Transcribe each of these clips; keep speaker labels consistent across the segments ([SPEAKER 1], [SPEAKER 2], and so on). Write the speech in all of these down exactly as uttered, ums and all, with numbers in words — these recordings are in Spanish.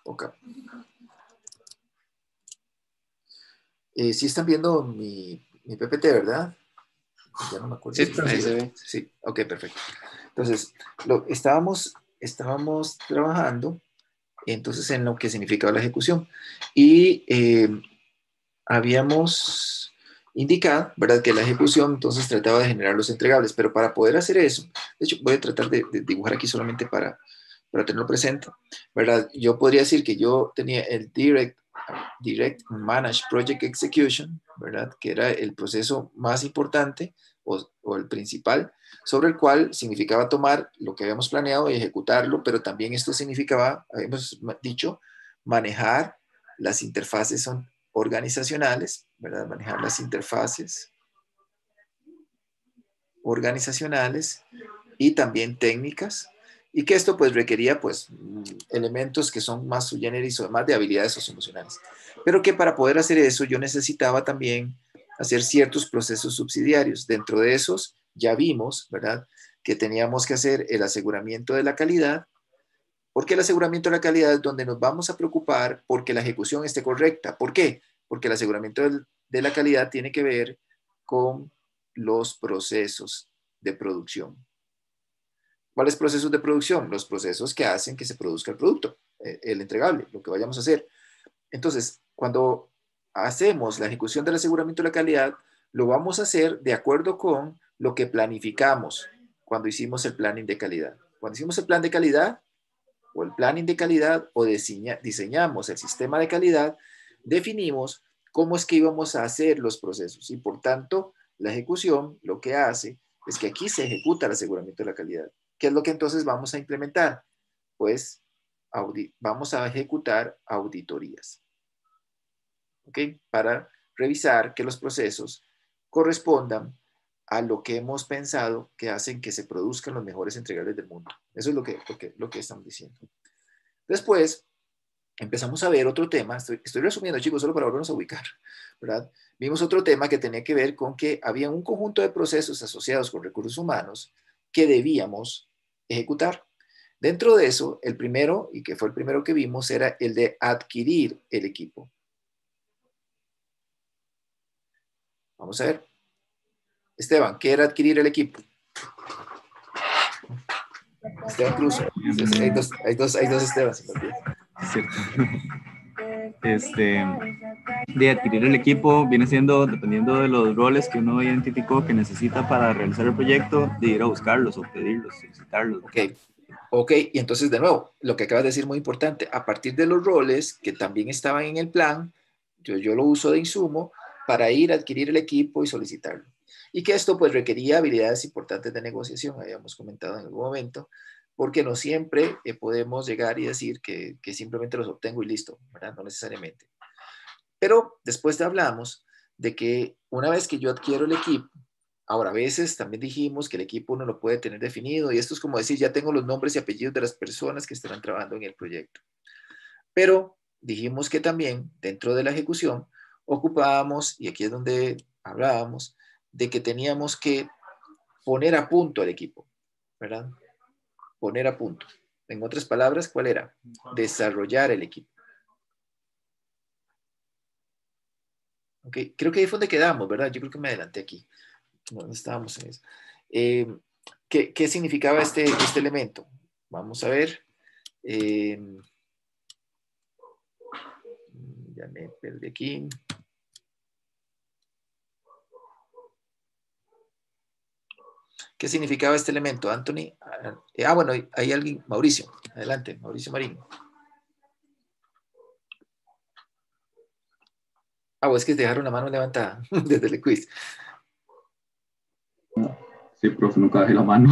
[SPEAKER 1] Ok. Eh, sí están viendo mi, mi P P T, ¿verdad? Ya no me acuerdo.
[SPEAKER 2] Sí, ahí se ve.
[SPEAKER 1] Sí, ok, perfecto. Entonces, lo, estábamos, estábamos trabajando entonces en lo que significaba la ejecución. Y eh, habíamos indicado, ¿verdad?, que la ejecución entonces trataba de generar los entregables, pero para poder hacer eso, de hecho voy a tratar de, de dibujar aquí solamente para, para tenerlo presente, ¿verdad? Yo podría decir que yo tenía el Direct, direct Manage Project Execution, ¿verdad?, que era el proceso más importante o, o el principal, sobre el cual significaba tomar lo que habíamos planeado y ejecutarlo, pero también esto significaba, habíamos dicho, manejar las interfaces son organizacionales, ¿verdad? Manejar las interfaces organizacionales y también técnicas, y que esto pues requería pues elementos que son más sui generis o más de habilidades socioemocionales. Pero que para poder hacer eso yo necesitaba también hacer ciertos procesos subsidiarios. Dentro de esos ya vimos, ¿verdad?, que teníamos que hacer el aseguramiento de la calidad, porque el aseguramiento de la calidad es donde nos vamos a preocupar porque la ejecución esté correcta. ¿Por qué? Porque el aseguramiento de la calidad tiene que ver con los procesos de producción. ¿Cuáles procesos de producción? Los procesos que hacen que se produzca el producto, el entregable, lo que vayamos a hacer. Entonces, cuando hacemos la ejecución del aseguramiento de la calidad, lo vamos a hacer de acuerdo con lo que planificamos cuando hicimos el planning de calidad. Cuando hicimos el plan de calidad, o el planning de calidad, o diseña, diseñamos el sistema de calidad, definimos cómo es que íbamos a hacer los procesos. Y por tanto, la ejecución lo que hace es que aquí se ejecuta el aseguramiento de la calidad. ¿Qué es lo que entonces vamos a implementar? Pues vamos a ejecutar auditorías, ¿ok?, para revisar que los procesos correspondan a lo que hemos pensado que hacen que se produzcan los mejores entregables del mundo. Eso es lo que, lo que, lo que estamos diciendo. Después, empezamos a ver otro tema, estoy, estoy resumiendo, chicos, solo para volvernos a ubicar, ¿verdad? Vimos otro tema que tenía que ver con que había un conjunto de procesos asociados con recursos humanos que debíamos ejecutar. Dentro de eso, el primero, y que fue el primero que vimos, era el de adquirir el equipo. Vamos a ver. Esteban, ¿qué era adquirir el equipo? Esteban Cruz. Hay dos, hay dos, hay dos Estebans.
[SPEAKER 3] Cierto. Este, de adquirir el equipo viene siendo, dependiendo de los roles que uno identificó que necesita para realizar el proyecto, de ir a buscarlos o pedirlos, solicitarlos.
[SPEAKER 1] Ok, ok, y entonces de nuevo, lo que acabas de decir muy importante, a partir de los roles que también estaban en el plan, yo, yo lo uso de insumo para ir a adquirir el equipo y solicitarlo. Y que esto pues requería habilidades importantes de negociación, habíamos comentado en algún momento, porque no siempre eh, podemos llegar y decir que, que simplemente los obtengo y listo, ¿verdad? No necesariamente. Pero después hablamos de que una vez que yo adquiero el equipo, ahora a veces también dijimos que el equipo uno lo puede tener definido y esto es como decir, ya tengo los nombres y apellidos de las personas que estarán trabajando en el proyecto. Pero dijimos que también dentro de la ejecución ocupábamos, y aquí es donde hablábamos, de que teníamos que poner a punto al equipo, ¿verdad? Poner a punto. En otras palabras, ¿cuál era? Desarrollar el equipo. Okay. Creo que ahí fue donde quedamos, ¿verdad? Yo creo que me adelanté aquí. No, no estábamos en eso. Eh, ¿qué, ¿Qué significaba este, este elemento? Vamos a ver. Eh, ya me perdí aquí. ¿Qué significaba este elemento, Anthony? Ah, bueno, hay alguien, Mauricio. Adelante, Mauricio Marín. Ah, o es que te dejaron la mano levantada desde el quiz.
[SPEAKER 4] Sí, profe, nunca dejé la mano.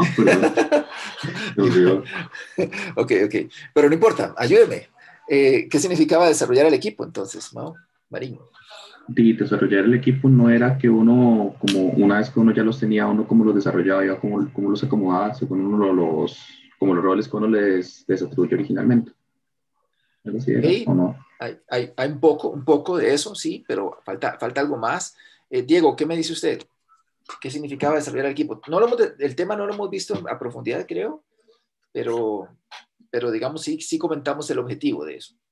[SPEAKER 4] Pero,
[SPEAKER 1] ok, ok. Pero no importa, ayúdeme. Eh, ¿Qué significaba desarrollar el equipo entonces, ¿no? Marín?
[SPEAKER 4] Y desarrollar el equipo no era que uno, como una vez que uno ya los tenía, uno como los desarrollaba, ya como, como los acomodaba según uno los, como los roles que uno les, les atribuye originalmente. ¿Algo así era,
[SPEAKER 1] Okay.
[SPEAKER 4] o no?
[SPEAKER 1] Hay, hay, hay un, poco, un poco de eso, sí, pero falta, falta algo más. Eh, Diego, ¿qué me dice usted? ¿Qué significaba desarrollar el equipo? No lo hemos, el tema no lo hemos visto a profundidad, creo, pero, pero digamos, sí, sí comentamos el objetivo de eso.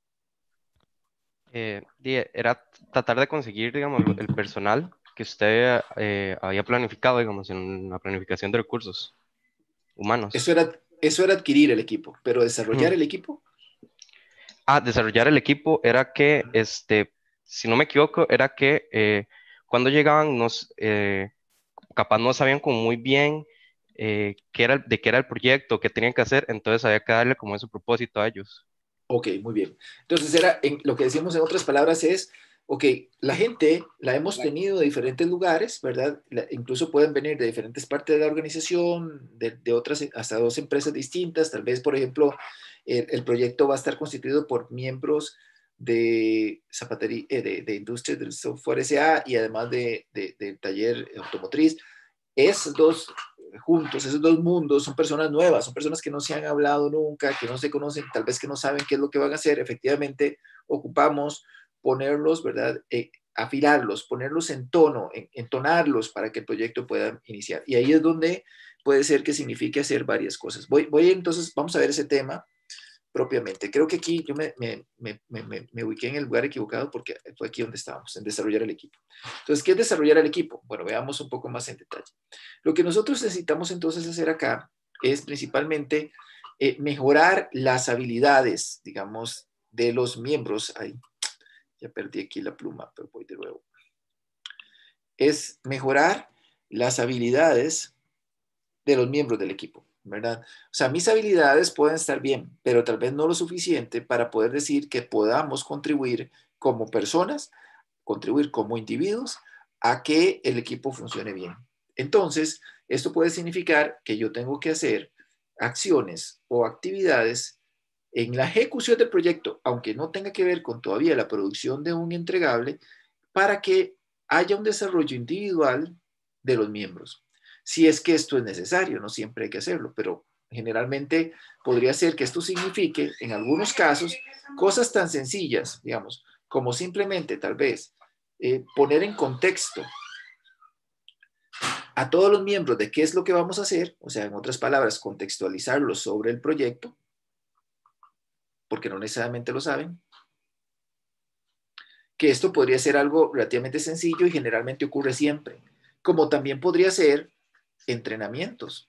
[SPEAKER 2] Eh, di- era tratar de conseguir, digamos, lo- el personal que usted eh, había planificado, digamos, en la planificación de recursos
[SPEAKER 1] Eso
[SPEAKER 2] humanos.
[SPEAKER 1] era, eso era adquirir el equipo, pero desarrollar
[SPEAKER 2] Ujú.
[SPEAKER 1] el equipo,
[SPEAKER 2] Ah, desarrollar el equipo era que, este, si no me equivoco, era que eh, cuando llegaban, nos, eh, capaz no sabían como muy bien eh, qué era, de qué era el proyecto, qué tenían que hacer, entonces había que darle como ese propósito a ellos.
[SPEAKER 1] ok, muy bien. Entonces, era, en, lo que decimos en otras palabras es, ok, la gente la hemos tenido de diferentes lugares, ¿verdad? La, incluso pueden venir de diferentes partes de la organización, de, de otras, hasta dos empresas distintas. Tal vez, por ejemplo, el, el proyecto va a estar constituido por miembros de zapatería, eh, de, de Industrias del Software S A y además de, de, de taller automotriz. Esos dos juntos, esos dos mundos, son personas nuevas, son personas que no se han hablado nunca, que no se conocen, tal vez que no saben qué es lo que van a hacer. Efectivamente, ocupamos ponerlos, ¿verdad? Eh, afilarlos, ponerlos en tono, en, entonarlos para que el proyecto pueda iniciar. Y ahí es donde puede ser que signifique hacer varias cosas. Voy, voy entonces, vamos a ver ese tema propiamente. Creo que aquí yo me, me, me, me, me ubiqué en el lugar equivocado porque fue aquí donde estábamos, en desarrollar el equipo. Entonces, ¿qué es desarrollar el equipo? Bueno, veamos un poco más en detalle. Lo que nosotros necesitamos entonces hacer acá es principalmente eh, mejorar las habilidades, digamos, de los miembros. Ay, ya perdí aquí la pluma, pero voy de nuevo. Es mejorar las habilidades de los miembros del equipo, ¿verdad? O sea, mis habilidades pueden estar bien, pero tal vez no lo suficiente para poder decir que podamos contribuir como personas, contribuir como individuos a que el equipo funcione bien. Entonces, esto puede significar que yo tengo que hacer acciones o actividades en la ejecución del proyecto, aunque no tenga que ver con todavía la producción de un entregable, para que haya un desarrollo individual de los miembros. Si es que esto es necesario, no siempre hay que hacerlo, pero generalmente podría ser que esto signifique, en algunos casos, cosas tan sencillas, digamos, como simplemente tal vez eh, poner en contexto a todos los miembros de qué es lo que vamos a hacer, o sea, en otras palabras, contextualizarlos sobre el proyecto, porque no necesariamente lo saben, que esto podría ser algo relativamente sencillo y generalmente ocurre siempre, como también podría ser entrenamientos.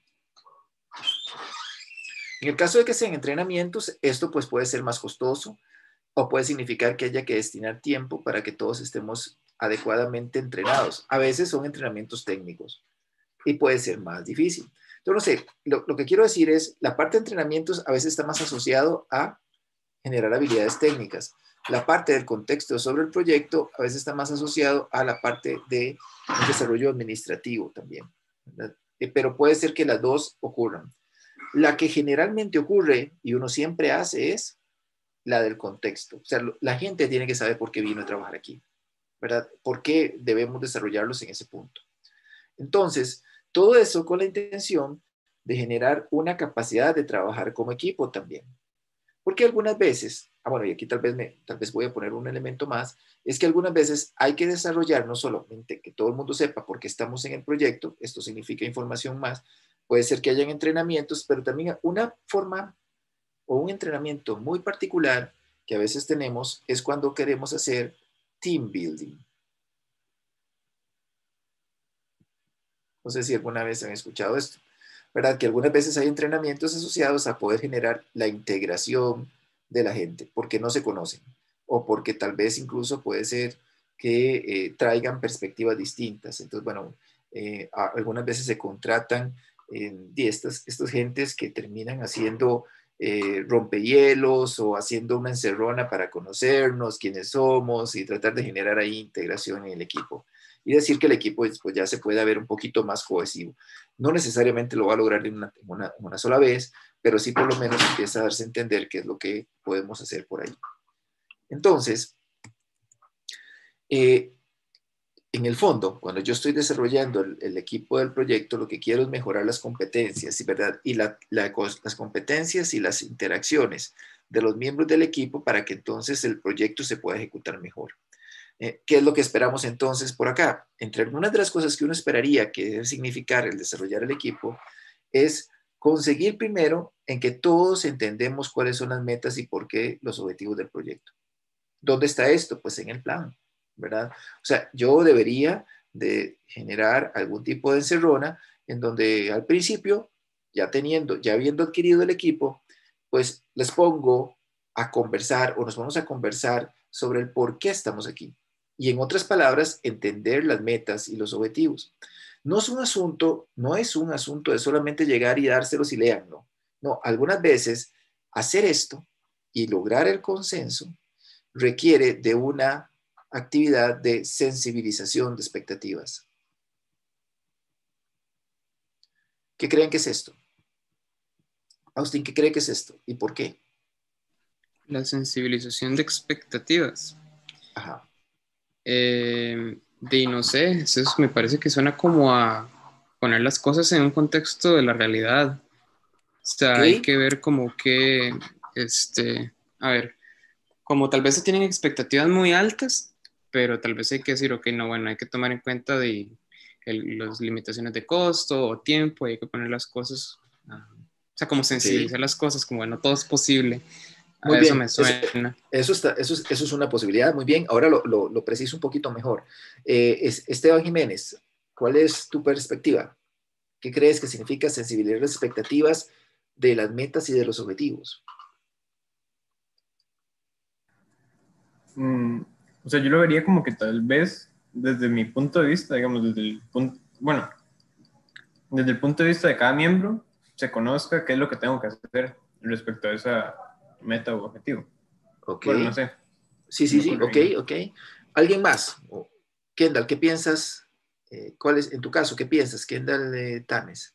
[SPEAKER 1] En el caso de que sean entrenamientos, esto pues puede ser más costoso o puede significar que haya que destinar tiempo para que todos estemos adecuadamente entrenados. A veces son entrenamientos técnicos y puede ser más difícil. Entonces, no sé, lo, lo que quiero decir es, la parte de entrenamientos a veces está más asociado a generar habilidades técnicas. La parte del contexto sobre el proyecto a veces está más asociado a la parte de desarrollo administrativo también, ¿verdad? Pero puede ser que las dos ocurran. La que generalmente ocurre y uno siempre hace es la del contexto. O sea, la gente tiene que saber por qué vino a trabajar aquí, ¿verdad? ¿Por qué debemos desarrollarlos en ese punto? Entonces, todo eso con la intención de generar una capacidad de trabajar como equipo también. Porque algunas veces, ah, bueno, y aquí tal vez, me, tal vez voy a poner un elemento más, es que algunas veces hay que desarrollar no solamente que todo el mundo sepa por qué estamos en el proyecto, esto significa información más, puede ser que hayan entrenamientos, pero también una forma o un entrenamiento muy particular que a veces tenemos es cuando queremos hacer team building. No sé si alguna vez han escuchado esto, ¿verdad? Que algunas veces hay entrenamientos asociados a poder generar la integración de la gente, porque no se conocen, o porque tal vez incluso puede ser que eh, traigan perspectivas distintas. Entonces, bueno, eh, a, algunas veces se contratan eh, estas, estas gentes que terminan haciendo eh, rompehielos o haciendo una encerrona para conocernos, quiénes somos y tratar de generar ahí integración en el equipo. Y decir que el equipo pues, ya se puede ver un poquito más cohesivo. No necesariamente lo va a lograr en una, en una, una sola vez, pero sí por lo menos empieza a darse a entender qué es lo que podemos hacer por ahí. Entonces, eh, en el fondo, cuando yo estoy desarrollando el, el, equipo del proyecto, lo que quiero es mejorar las competencias, ¿verdad? Y la, la, las competencias y las interacciones de los miembros del equipo para que entonces el proyecto se pueda ejecutar mejor. Eh, ¿Qué es lo que esperamos entonces por acá? Entre algunas de las cosas que uno esperaría que debe significar el desarrollar el equipo es conseguir primero en que todos entendemos cuáles son las metas y por qué los objetivos del proyecto. ¿Dónde está esto? Pues en el plan, ¿verdad? O sea, yo debería de generar algún tipo de encerrona en donde al principio, ya teniendo, ya habiendo adquirido el equipo, pues les pongo a conversar o nos vamos a conversar sobre el por qué estamos aquí. Y en otras palabras, entender las metas y los objetivos. No es un asunto, no es un asunto de solamente llegar y dárselos y léanlo. No, algunas veces hacer esto y lograr el consenso requiere de una actividad de sensibilización de expectativas. ¿Qué creen que es esto? Austin, ¿qué cree que es esto? ¿Y por qué?
[SPEAKER 5] La sensibilización de expectativas.
[SPEAKER 1] Ajá.
[SPEAKER 5] Eh, de no sé, eso me parece que suena como a poner las cosas en un contexto de la realidad. O sea,
[SPEAKER 1] Ok.
[SPEAKER 5] hay que ver como que, este, a ver, como tal vez se tienen expectativas muy altas, pero tal vez hay que decir, ok, no, bueno, hay que tomar en cuenta de el, las limitaciones de costo o tiempo, hay que poner las cosas, uh, o sea, como sensibilizar
[SPEAKER 1] Ok.
[SPEAKER 5] las cosas, como bueno, todo es posible.
[SPEAKER 1] Muy
[SPEAKER 5] A eso
[SPEAKER 1] bien,
[SPEAKER 5] me
[SPEAKER 1] eso,
[SPEAKER 5] suena.
[SPEAKER 1] eso, está, eso, es, eso es una posibilidad, muy bien. Ahora lo, lo, lo preciso un poquito mejor. Eh, es, Esteban Jiménez, ¿cuál es tu perspectiva? ¿Qué crees que significa sensibilizar las expectativas de las metas y de los objetivos?
[SPEAKER 6] Mm, o sea, yo lo vería como que tal vez, desde mi punto de vista, digamos, desde el punto, bueno, desde el punto de vista de cada miembro, se conozca qué es lo que tengo que hacer respecto a esa meta o objetivo.
[SPEAKER 1] Ok.
[SPEAKER 6] Bueno, no sé.
[SPEAKER 1] Sí, sí,
[SPEAKER 6] Me
[SPEAKER 1] sí, ok,
[SPEAKER 6] ocurriría.
[SPEAKER 1] ok. ¿Alguien más? O, Kendall, ¿qué piensas? Eh, ¿cuál es, en tu caso, qué piensas, Kendall eh, Tames?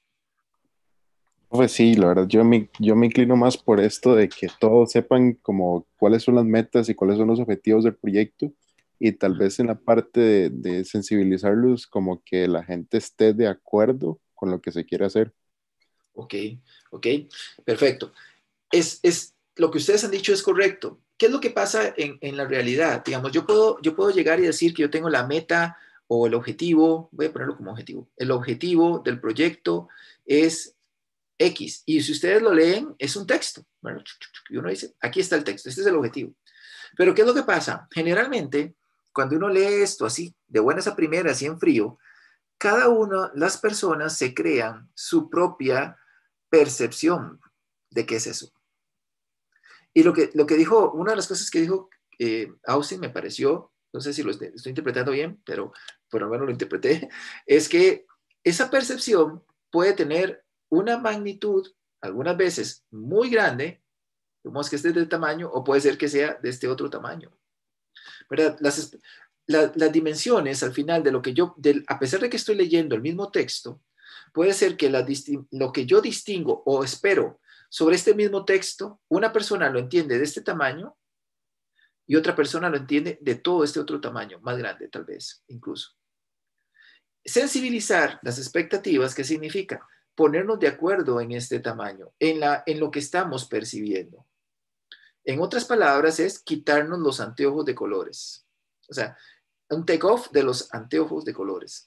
[SPEAKER 7] Pues sí, la verdad, yo me, yo me inclino más por esto de que todos sepan como cuáles son las metas y cuáles son los objetivos del proyecto y tal vez en la parte de, de sensibilizarlos como que la gente esté de acuerdo con lo que se quiere hacer.
[SPEAKER 1] Ok, ok, perfecto. Es, es, lo que ustedes han dicho es correcto. ¿Qué es lo que pasa en, en la realidad? Digamos, yo puedo, yo puedo llegar y decir que yo tengo la meta o el objetivo, voy a ponerlo como objetivo, el objetivo del proyecto es X. Y si ustedes lo leen, es un texto. Bueno, y uno dice, aquí está el texto, este es el objetivo. Pero ¿qué es lo que pasa? Generalmente, cuando uno lee esto así, de buenas a primeras, así en frío, cada una, las personas se crean su propia percepción de qué es eso. Y lo que, lo que dijo, una de las cosas que dijo eh, Austin me pareció, no sé si lo estoy, estoy interpretando bien, pero por lo menos lo interpreté, es que esa percepción puede tener una magnitud, algunas veces muy grande, como es que esté de tamaño, o puede ser que sea de este otro tamaño. ¿Verdad? Las, la, las dimensiones al final de lo que yo, del, a pesar de que estoy leyendo el mismo texto, puede ser que la, lo que yo distingo o espero sobre este mismo texto, una persona lo entiende de este tamaño y otra persona lo entiende de todo este otro tamaño, más grande tal vez, incluso. Sensibilizar las expectativas, ¿qué significa? Ponernos de acuerdo en este tamaño, en, la, en lo que estamos percibiendo. En otras palabras, es quitarnos los anteojos de colores. O sea, un take-off de los anteojos de colores.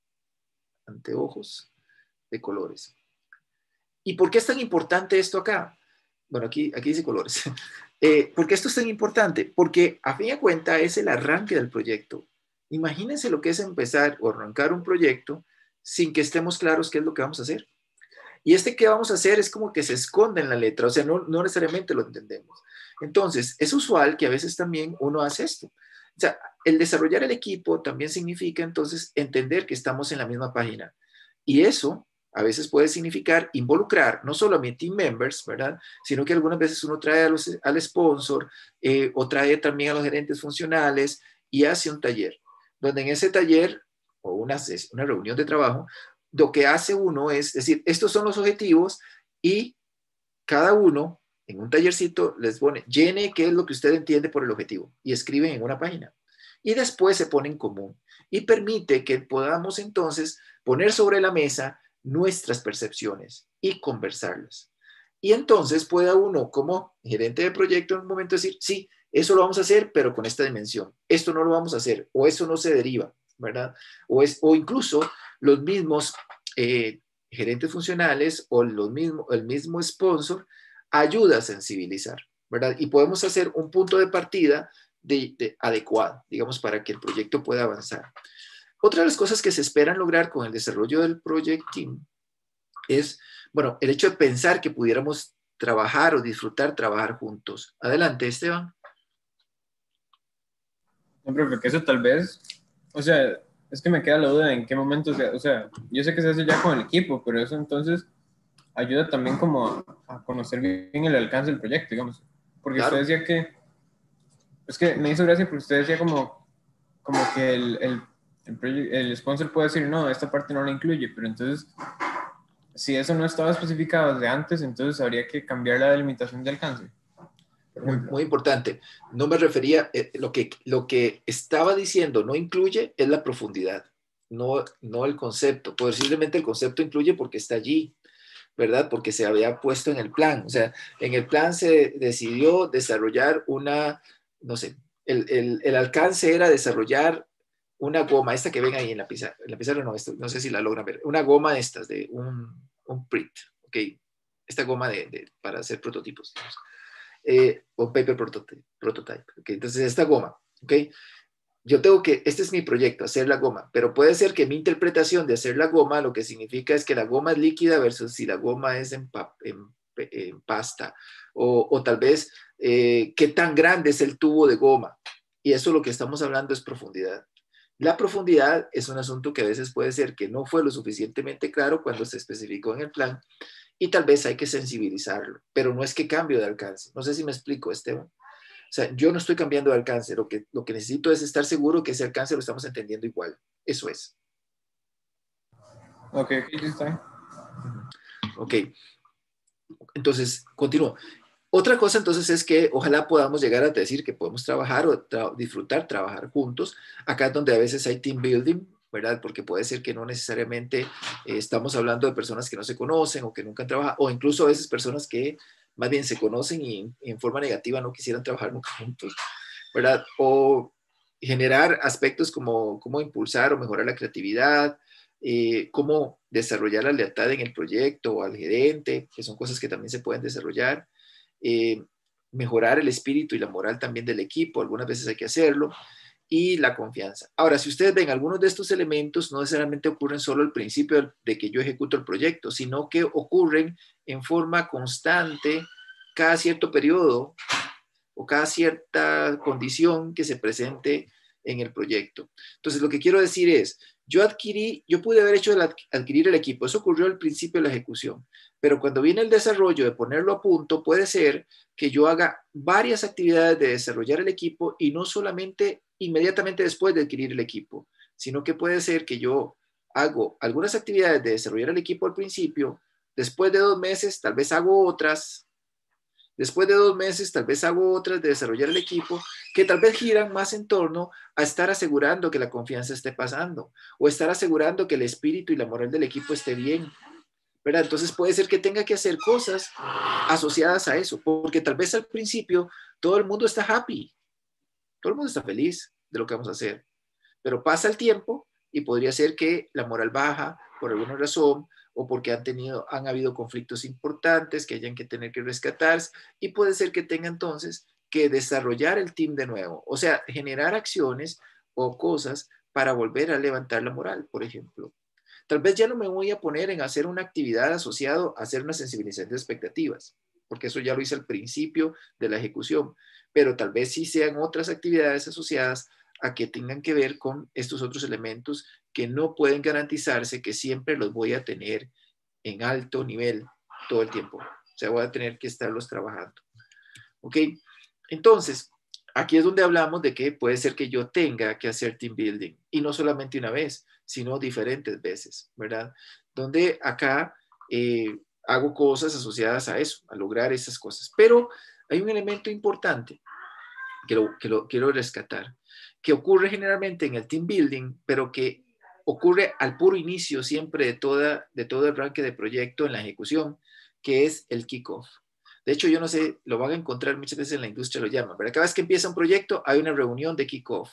[SPEAKER 1] Anteojos de colores. ¿Y por qué es tan importante esto acá? Bueno, aquí, aquí dice colores. Eh, ¿Por qué esto es tan importante? Porque a fin de cuentas es el arranque del proyecto. Imagínense lo que es empezar o arrancar un proyecto sin que estemos claros qué es lo que vamos a hacer. Y este que vamos a hacer es como que se esconde en la letra, o sea, no, no necesariamente lo entendemos. Entonces, es usual que a veces también uno hace esto. O sea, el desarrollar el equipo también significa entonces entender que estamos en la misma página. Y eso a veces puede significar involucrar no solo a mis team members, ¿verdad? Sino que algunas veces uno trae a los, al sponsor eh, o trae también a los gerentes funcionales y hace un taller, donde en ese taller o una, una reunión de trabajo, lo que hace uno es decir, estos son los objetivos y cada uno en un tallercito les pone, llene qué es lo que usted entiende por el objetivo y escriben en una página. Y después se pone en común y permite que podamos entonces poner sobre la mesa nuestras percepciones y conversarlas. Y entonces pueda uno como gerente de proyecto en un momento decir, sí, eso lo vamos a hacer, pero con esta dimensión. Esto no lo vamos a hacer o eso no se deriva, ¿verdad? O, es, o incluso los mismos eh, gerentes funcionales o los mismo, el mismo sponsor ayuda a sensibilizar, ¿verdad? Y podemos hacer un punto de partida de, de adecuado, digamos, para que el proyecto pueda avanzar. Otra de las cosas que se esperan lograr con el desarrollo del Project Team es, bueno, el hecho de pensar que pudiéramos trabajar o disfrutar trabajar juntos. Adelante, Esteban.
[SPEAKER 6] No, pero que eso tal vez, o sea, es que me queda la duda en qué momento, o sea, o sea, yo sé que se hace ya con el equipo, pero eso entonces ayuda también como a, a conocer bien el alcance del proyecto, digamos. Porque
[SPEAKER 1] Claro.
[SPEAKER 6] usted decía que, es que me hizo gracia porque usted decía como, como que el, el, el, proye- el sponsor puede decir, no, esta parte no la incluye, pero entonces, si eso no estaba especificado desde antes, entonces habría que cambiar la delimitación de alcance. Por
[SPEAKER 1] Muy,
[SPEAKER 6] ejemplo.
[SPEAKER 1] muy importante. No me refería, eh, lo, que, lo que estaba diciendo no incluye es la profundidad, no, no el concepto. Posiblemente el concepto incluye porque está allí, ¿verdad? Porque se había puesto en el plan. O sea, en el plan se decidió desarrollar una, no sé, el, el, el alcance era desarrollar una goma, esta que ven ahí en la pizarra, en la pizarra no, esto, no sé si la logran ver, una goma de estas, de un, un print, ¿ok? Esta goma de, de, para hacer prototipos, digamos. Eh, o paper prototype, prototype, ¿ok? Entonces esta goma, ¿ok? Yo tengo que, este es mi proyecto, hacer la goma, pero puede ser que mi interpretación de hacer la goma, lo que significa es que la goma es líquida versus si la goma es en, pa, en, en pasta, o, o tal vez eh, qué tan grande es el tubo de goma, y eso lo que estamos hablando es profundidad. La profundidad es un asunto que a veces puede ser que no fue lo suficientemente claro cuando se especificó en el plan, y tal vez hay que sensibilizarlo, pero no es que cambio de alcance. No sé si me explico, Esteban. O sea, yo no estoy cambiando de alcance, lo que, lo que necesito es estar seguro que ese alcance lo estamos entendiendo igual. Eso es.
[SPEAKER 6] Ok, ok, ya está.
[SPEAKER 1] Ok, entonces, continúo. Otra cosa entonces es que ojalá podamos llegar a decir que podemos trabajar o tra disfrutar trabajar juntos. Acá es donde a veces hay team building, ¿verdad? Porque puede ser que no necesariamente eh, estamos hablando de personas que no se conocen o que nunca han trabajado, o incluso a veces personas que más bien se conocen y, y en forma negativa no quisieran trabajar nunca juntos, ¿verdad? O generar aspectos como cómo impulsar o mejorar la creatividad, eh, cómo desarrollar la lealtad en el proyecto o al gerente, que son cosas que también se pueden desarrollar. Eh, mejorar el espíritu y la moral también del equipo, algunas veces hay que hacerlo, y la confianza. Ahora, si ustedes ven, algunos de estos elementos no necesariamente ocurren solo al principio de que yo ejecuto el proyecto, sino que ocurren en forma constante cada cierto periodo o cada cierta condición que se presente en el proyecto. Entonces, lo que quiero decir es, yo adquirí, yo pude haber hecho el adquirir el equipo, eso ocurrió al principio de la ejecución, pero cuando viene el desarrollo de ponerlo a punto, puede ser que yo haga varias actividades de desarrollar el equipo y no solamente inmediatamente después de adquirir el equipo, sino que puede ser que yo hago algunas actividades de desarrollar el equipo al principio, después de dos meses tal vez hago otras, después de dos meses tal vez hago otras de desarrollar el equipo que tal vez giran más en torno a estar asegurando que la confianza esté pasando o estar asegurando que el espíritu y la moral del equipo esté bien, ¿verdad? Entonces puede ser que tenga que hacer cosas asociadas a eso, porque tal vez al principio todo el mundo está happy, todo el mundo está feliz de lo que vamos a hacer, pero pasa el tiempo y podría ser que la moral baja por alguna razón o porque han tenido, han habido conflictos importantes que hayan que tener que rescatarse y puede ser que tenga entonces que desarrollar el team de nuevo, o sea, generar acciones o cosas para volver a levantar la moral, por ejemplo. Tal vez ya no me voy a poner en hacer una actividad asociado a hacer una sensibilización de expectativas, porque eso ya lo hice al principio de la ejecución, pero tal vez sí sean otras actividades asociadas a que tengan que ver con estos otros elementos que no pueden garantizarse que siempre los voy a tener en alto nivel todo el tiempo. O sea, voy a tener que estarlos trabajando. ¿Ok? Entonces, aquí es donde hablamos de que puede ser que yo tenga que hacer team building y no solamente una vez, sino diferentes veces, ¿verdad? Donde acá eh, hago cosas asociadas a eso, a lograr esas cosas. Pero hay un elemento importante que lo, que lo quiero rescatar, que ocurre generalmente en el team building, pero que ocurre al puro inicio siempre de, toda, de todo el arranque de proyecto en la ejecución, que es el kickoff. De hecho, yo no sé, lo van a encontrar muchas veces en la industria, lo llaman, pero cada vez que empieza un proyecto hay una reunión de kickoff.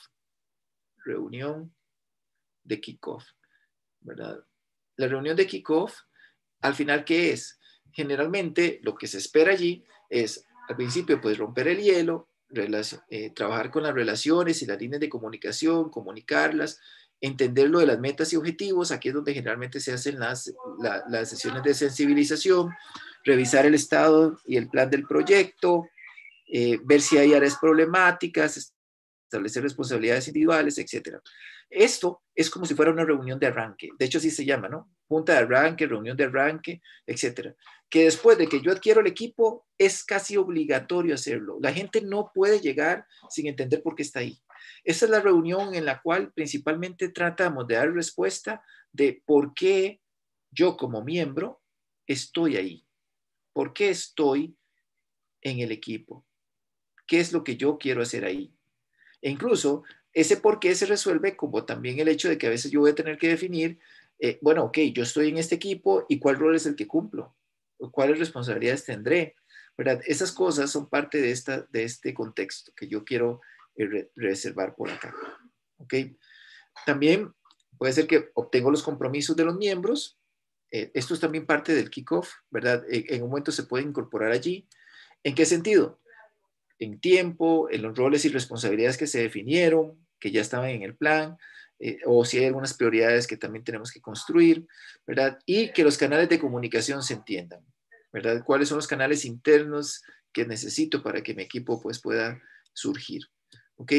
[SPEAKER 1] Reunión de kickoff, ¿verdad? La reunión de kickoff al final, ¿qué es? Generalmente lo que se espera allí es, al principio, pues romper el hielo, eh, trabajar con las relaciones y las líneas de comunicación, comunicarlas, entender lo de las metas y objetivos. Aquí es donde generalmente se hacen las, la, las sesiones de sensibilización, revisar el estado y el plan del proyecto, eh, ver si hay áreas problemáticas, establecer responsabilidades individuales, etcétera. Esto es como si fuera una reunión de arranque. De hecho, así se llama, ¿no? Junta de arranque, reunión de arranque, etcétera. Que después de que yo adquiero el equipo, es casi obligatorio hacerlo. La gente no puede llegar sin entender por qué está ahí. Esa es la reunión en la cual principalmente tratamos de dar respuesta de por qué yo como miembro estoy ahí. ¿Por qué estoy en el equipo? ¿Qué es lo que yo quiero hacer ahí? E incluso ese por qué se resuelve como también el hecho de que a veces yo voy a tener que definir, eh, bueno, ok, yo estoy en este equipo y cuál rol es el que cumplo, cuáles responsabilidades tendré, ¿verdad? Esas cosas son parte de, esta, de este contexto que yo quiero eh, re reservar por acá, ¿ok? También puede ser que obtengo los compromisos de los miembros, eh, esto es también parte del kickoff, ¿verdad? Eh, en un momento se puede incorporar allí. ¿En qué sentido? En tiempo, en los roles y responsabilidades que se definieron, que ya estaban en el plan, eh, o si hay algunas prioridades que también tenemos que construir, ¿verdad? Y que los canales de comunicación se entiendan, ¿verdad? ¿Cuáles son los canales internos que necesito para que mi equipo pues, pueda surgir? ¿Ok?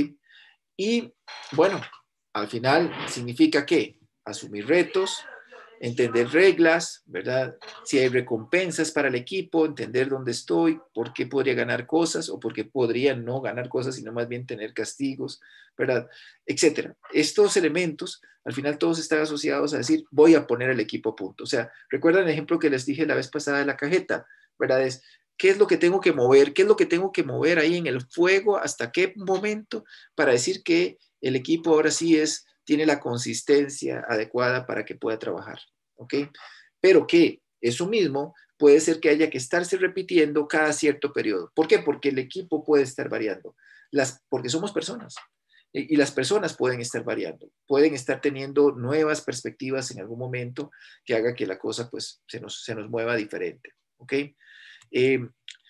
[SPEAKER 1] Y bueno, al final significa que asumir retos, entender reglas, ¿verdad? Si hay recompensas para el equipo, entender dónde estoy, por qué podría ganar cosas o por qué podría no ganar cosas, sino más bien tener castigos, ¿verdad? Etcétera. Estos elementos, al final todos están asociados a decir, voy a poner el equipo a punto. O sea, ¿recuerdan el ejemplo que les dije la vez pasada de la cajeta? ¿Verdad? Es, ¿qué es lo que tengo que mover? ¿Qué es lo que tengo que mover ahí en el fuego? ¿Hasta qué momento? Para decir que el equipo ahora sí es, tiene la consistencia adecuada para que pueda trabajar. ¿Ok? Pero que eso mismo puede ser que haya que estarse repitiendo cada cierto periodo. ¿Por qué? Porque el equipo puede estar variando. Las, porque somos personas. Y, y las personas pueden estar variando. Pueden estar teniendo nuevas perspectivas en algún momento que haga que la cosa pues se nos, se nos mueva diferente. ¿Ok? Eh,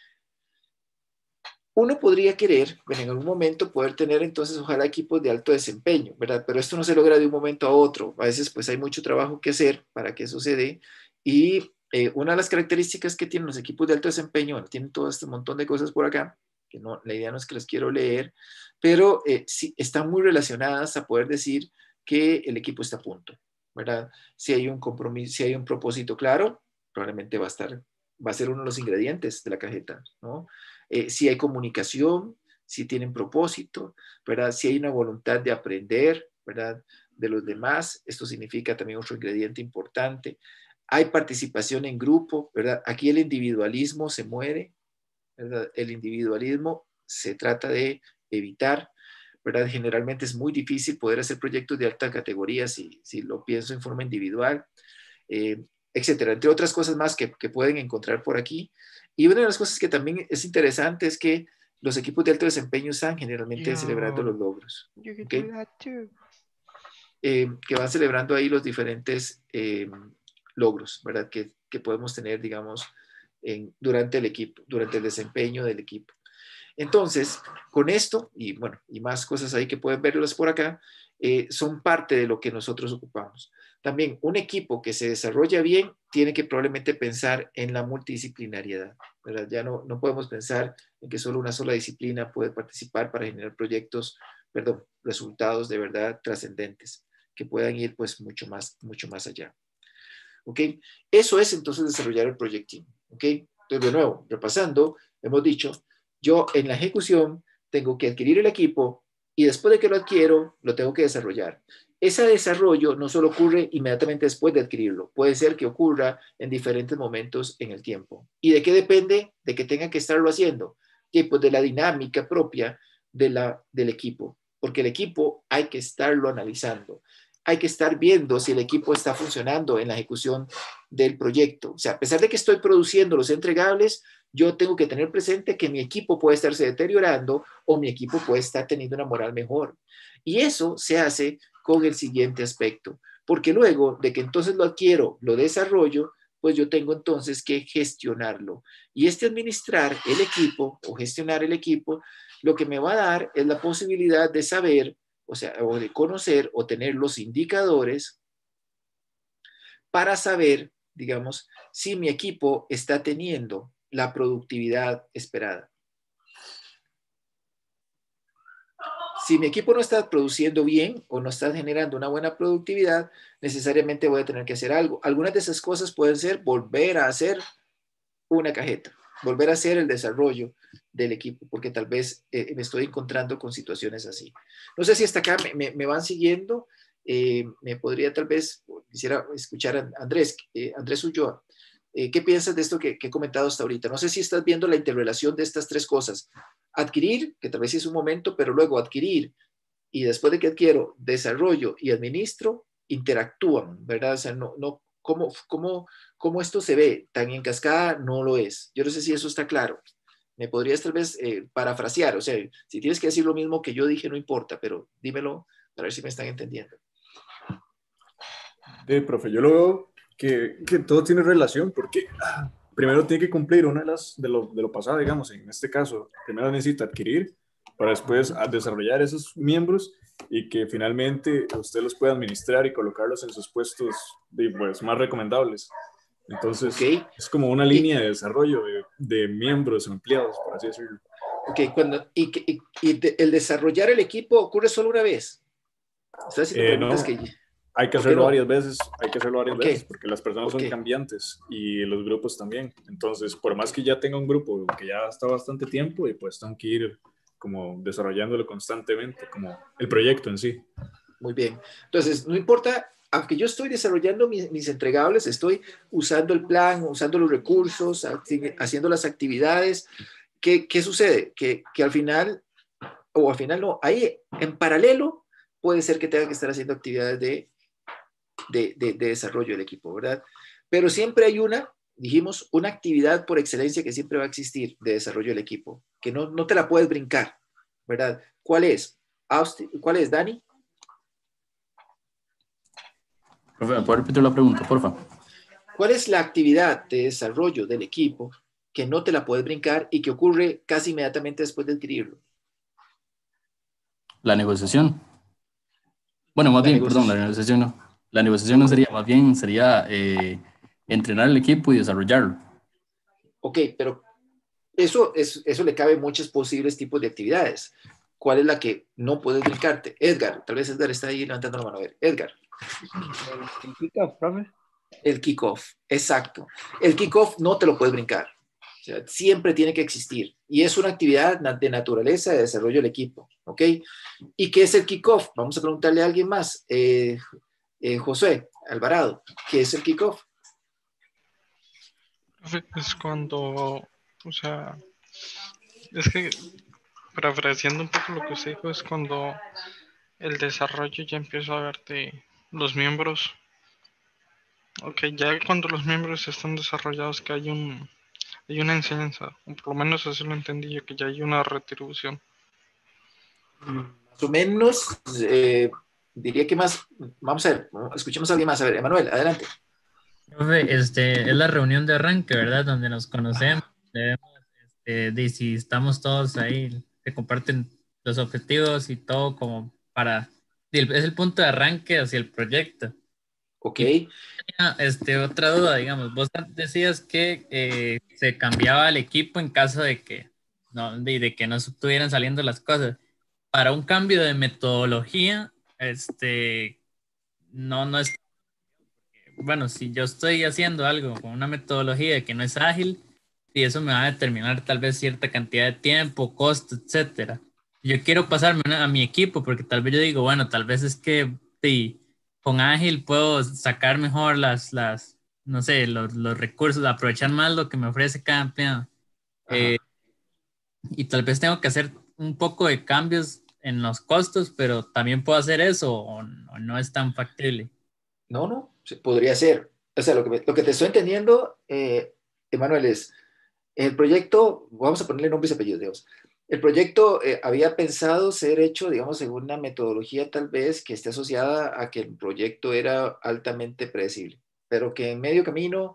[SPEAKER 1] Uno podría querer, bueno, en algún momento, poder tener entonces, ojalá, equipos de alto desempeño, ¿verdad? Pero esto no se logra de un momento a otro. A veces, pues, hay mucho trabajo que hacer para que eso se dé. Y eh, una de las características que tienen los equipos de alto desempeño, bueno, tienen todo este montón de cosas por acá, que no, la idea no es que las quiero leer, pero eh, sí, están muy relacionadas a poder decir que el equipo está a punto, ¿verdad? Si hay un compromiso, si hay un propósito claro, probablemente va a estar, va a ser uno de los ingredientes de la cajeta, ¿no? Eh, si hay comunicación, si tienen propósito, ¿verdad? Si hay una voluntad de aprender, ¿verdad? De los demás, esto significa también otro ingrediente importante. Hay participación en grupo, ¿verdad? Aquí el individualismo se muere, ¿verdad? El individualismo se trata de evitar, ¿verdad? Generalmente es muy difícil poder hacer proyectos de alta categoría si, si lo pienso en forma individual, eh, etcétera. Entre otras cosas más que, que pueden encontrar por aquí. Y una de las cosas que también es interesante es que los equipos de alto desempeño están generalmente Yo, celebrando los logros. ¿Okay? Eh, que van celebrando ahí los diferentes eh, logros, ¿verdad? Que, que podemos tener, digamos, en, durante el equipo, durante el desempeño del equipo. Entonces, con esto, y bueno, y más cosas ahí que pueden verlas por acá, eh, son parte de lo que nosotros ocupamos. También un equipo que se desarrolla bien tiene que probablemente pensar en la multidisciplinariedad, ¿verdad? Ya no, no podemos pensar en que solo una sola disciplina puede participar para generar proyectos, perdón, resultados de verdad trascendentes, que puedan ir pues mucho más, mucho más allá. ¿Ok? Eso es entonces desarrollar el proyecto. ¿Ok? Entonces, de nuevo, repasando, hemos dicho, yo en la ejecución tengo que adquirir el equipo y después de que lo adquiero, lo tengo que desarrollar. Ese desarrollo no solo ocurre inmediatamente después de adquirirlo, puede ser que ocurra en diferentes momentos en el tiempo. ¿Y de qué depende? De que tenga que estarlo haciendo. Y pues de la dinámica propia de la, del equipo, porque el equipo hay que estarlo analizando. Hay que estar viendo si el equipo está funcionando en la ejecución del proyecto. O sea, a pesar de que estoy produciendo los entregables, yo tengo que tener presente que mi equipo puede estarse deteriorando o mi equipo puede estar teniendo una moral mejor. Y eso se hace con el siguiente aspecto, porque luego de que entonces lo adquiero, lo desarrollo, pues yo tengo entonces que gestionarlo. Y este administrar el equipo o gestionar el equipo, lo que me va a dar es la posibilidad de saber, o sea, o de conocer o tener los indicadores para saber, digamos, si mi equipo está teniendo la productividad esperada. Si mi equipo no está produciendo bien o no está generando una buena productividad, necesariamente voy a tener que hacer algo. Algunas de esas cosas pueden ser volver a hacer una cajeta, volver a hacer el desarrollo del equipo, porque tal vez eh, me estoy encontrando con situaciones así. No sé si hasta acá me, me, me van siguiendo. Eh, me podría tal vez, quisiera escuchar a Andrés, eh, Andrés Ulloa. Eh, ¿Qué piensas de esto que, que he comentado hasta ahorita? No sé si estás viendo la interrelación de estas tres cosas. Adquirir, que tal vez es un momento, pero luego adquirir, y después de que adquiero, desarrollo y administro, interactúan, ¿verdad? O sea, no, no, ¿cómo, cómo, cómo esto se ve tan en cascada? No lo es. Yo no sé si eso está claro. Me podrías tal vez eh, parafrasear, o sea, si tienes que decir lo mismo que yo dije, no importa, pero dímelo para ver si me están entendiendo.
[SPEAKER 8] Sí, profe, yo lo veo que, que todo tiene relación, porque ah, primero tiene que cumplir una de las de lo, de lo pasado, digamos, en este caso, primero necesita adquirir para después desarrollar esos miembros y que finalmente usted los pueda administrar y colocarlos en sus puestos de, pues, más recomendables. Entonces,
[SPEAKER 1] okay.
[SPEAKER 8] Es como una línea de desarrollo de, de miembros o empleados, por así decirlo.
[SPEAKER 1] Ok, cuando, y, y, y de, el desarrollar el equipo ocurre solo una vez. ¿Estás haciendo
[SPEAKER 8] Eh,
[SPEAKER 1] preguntas
[SPEAKER 8] no.
[SPEAKER 1] que...
[SPEAKER 8] Hay que hacerlo
[SPEAKER 1] no?
[SPEAKER 8] varias veces, hay que hacerlo varias
[SPEAKER 1] okay.
[SPEAKER 8] veces porque las personas
[SPEAKER 1] okay.
[SPEAKER 8] son cambiantes y los grupos también. Entonces, por más que ya tenga un grupo que ya está bastante tiempo, y pues tengo que ir como desarrollándolo constantemente, como el proyecto en sí.
[SPEAKER 1] Muy bien. Entonces, no importa, aunque yo estoy desarrollando mis, mis entregables, estoy usando el plan, usando los recursos, haciendo las actividades, ¿qué, qué sucede? Que, que al final, o al final no, ahí en paralelo puede ser que tenga que estar haciendo actividades de De, de, de desarrollo del equipo, ¿verdad? Pero siempre hay una, dijimos, una actividad por excelencia que siempre va a existir de desarrollo del equipo, que no, no te la puedes brincar, ¿verdad? ¿Cuál es? Austin, ¿cuál es, Dani?
[SPEAKER 9] Profe, ¿me puede repetir la pregunta, por favor?
[SPEAKER 1] ¿Cuál es la actividad de desarrollo del equipo que no te la puedes brincar y que ocurre casi inmediatamente después de adquirirlo?
[SPEAKER 9] La negociación. Bueno, más
[SPEAKER 1] la
[SPEAKER 9] bien,
[SPEAKER 1] negociación.
[SPEAKER 9] perdón, la negociación no. La negociación no sería, más bien sería eh, entrenar el equipo y desarrollarlo.
[SPEAKER 1] Ok, pero eso, es, eso le cabe muchos posibles tipos de actividades. ¿Cuál es la que no puedes brincarte? Edgar, tal vez Edgar está ahí levantando la mano. A ver, Edgar.
[SPEAKER 10] El kickoff, profe.
[SPEAKER 1] El kickoff, exacto. El kickoff no te lo puedes brincar. O sea, siempre tiene que existir. Y es una actividad de naturaleza de desarrollo del equipo. ¿Ok? ¿Y qué es el kickoff? Vamos a preguntarle a alguien más. Eh, eh, José Alvarado, ¿qué es el kickoff?
[SPEAKER 11] Es cuando, o sea, es que, parafraseando un poco lo que usted dijo, es cuando el desarrollo ya empieza a ver de los miembros. Ok, ya cuando los miembros están desarrollados, que hay un hay una enseñanza, o por lo menos así lo entendí yo, que ya hay una retribución.
[SPEAKER 1] Más o menos, eh, diría que más, vamos a ver, escuchemos a alguien más. A ver, Emanuel, adelante.
[SPEAKER 12] Este, es la reunión de arranque, ¿verdad? Donde nos conocemos, debemos, este, de si estamos todos ahí, se comparten los objetivos y todo como para, es el punto de arranque hacia el proyecto.
[SPEAKER 1] Ok.
[SPEAKER 12] Y, este, otra duda, digamos, vos decías que eh, se cambiaba el equipo en caso de que no, de, de que no estuvieran saliendo las cosas. Para un cambio de metodología, este, no, no es, bueno, si yo estoy haciendo algo con una metodología que no es ágil, y eso me va a determinar tal vez cierta cantidad de tiempo, costo, etcétera. Yo quiero pasarme a mi equipo porque tal vez yo digo, bueno, tal vez es que sí, con ágil puedo sacar mejor las, las no sé, los, los recursos, aprovechar más lo que me ofrece cada empleado. Eh, y tal vez tengo que hacer un poco de cambios en los costos, pero también puedo hacer eso o, o no es tan factible.
[SPEAKER 1] No, no, podría ser. O sea, lo que, me, lo que te estoy entendiendo, eh, Emanuel, es el proyecto, vamos a ponerle nombres y apellidos, digamos. El proyecto eh, había pensado ser hecho, digamos, según una metodología tal vez que esté asociada a que el proyecto era altamente predecible, pero que en medio camino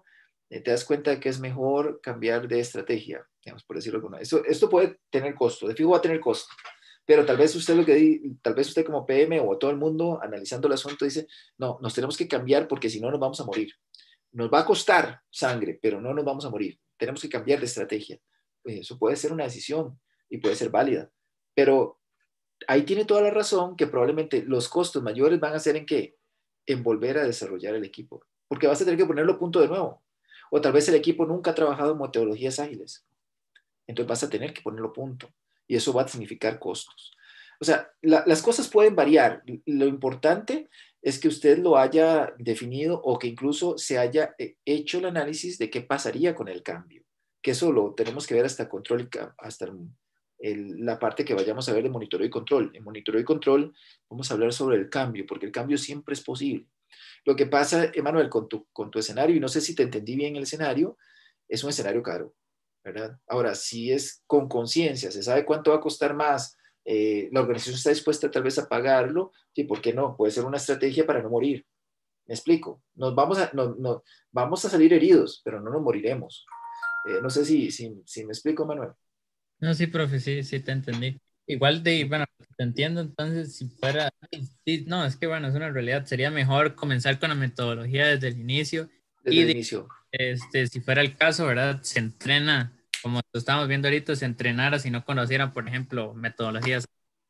[SPEAKER 1] eh, te das cuenta de que es mejor cambiar de estrategia, digamos, por decirlo alguna. Esto, esto puede tener costo, de fijo va a tener costo, pero tal vez usted lo que di, tal vez usted como P M o todo el mundo analizando el asunto dice, no, nos tenemos que cambiar porque si no nos vamos a morir. Nos va a costar sangre, pero no nos vamos a morir. Tenemos que cambiar de estrategia. Pues eso puede ser una decisión y puede ser válida, pero ahí tiene toda la razón que probablemente los costos mayores van a ser en qué, en volver a desarrollar el equipo, porque vas a tener que ponerlo a punto de nuevo, o tal vez el equipo nunca ha trabajado en metodologías ágiles, entonces vas a tener que ponerlo a punto, y eso va a significar costos. O sea, la, las cosas pueden variar, lo importante es que usted lo haya definido o que incluso se haya hecho el análisis de qué pasaría con el cambio, que eso lo tenemos que ver hasta control, hasta el, el, la parte que vayamos a ver de monitoreo y control. En monitoreo y control vamos a hablar sobre el cambio, porque el cambio siempre es posible. Lo que pasa, Emanuel, con tu, con tu escenario, y no sé si te entendí bien el escenario, es un escenario caro, ¿verdad? Ahora, si es con conciencia, se sabe cuánto va a costar más, eh, la organización está dispuesta tal vez a pagarlo, sí, ¿por qué no? Puede ser una estrategia para no morir. ¿Me explico? Nos vamos a, no, no, vamos a salir heridos, pero no nos moriremos. Eh, no sé si, si, si me explico, Manuel.
[SPEAKER 12] No, sí, profe, sí, sí te entendí. Igual de, bueno, te entiendo, entonces, si fuera, sí, no, es que bueno, es una realidad, sería mejor comenzar con la metodología desde el inicio.
[SPEAKER 1] Desde
[SPEAKER 12] y
[SPEAKER 1] el
[SPEAKER 12] de,
[SPEAKER 1] inicio.
[SPEAKER 12] Este, si fuera el caso, ¿verdad? Se entrena, como lo estamos viendo ahorita, se entrenara si no conociera, por ejemplo, metodologías.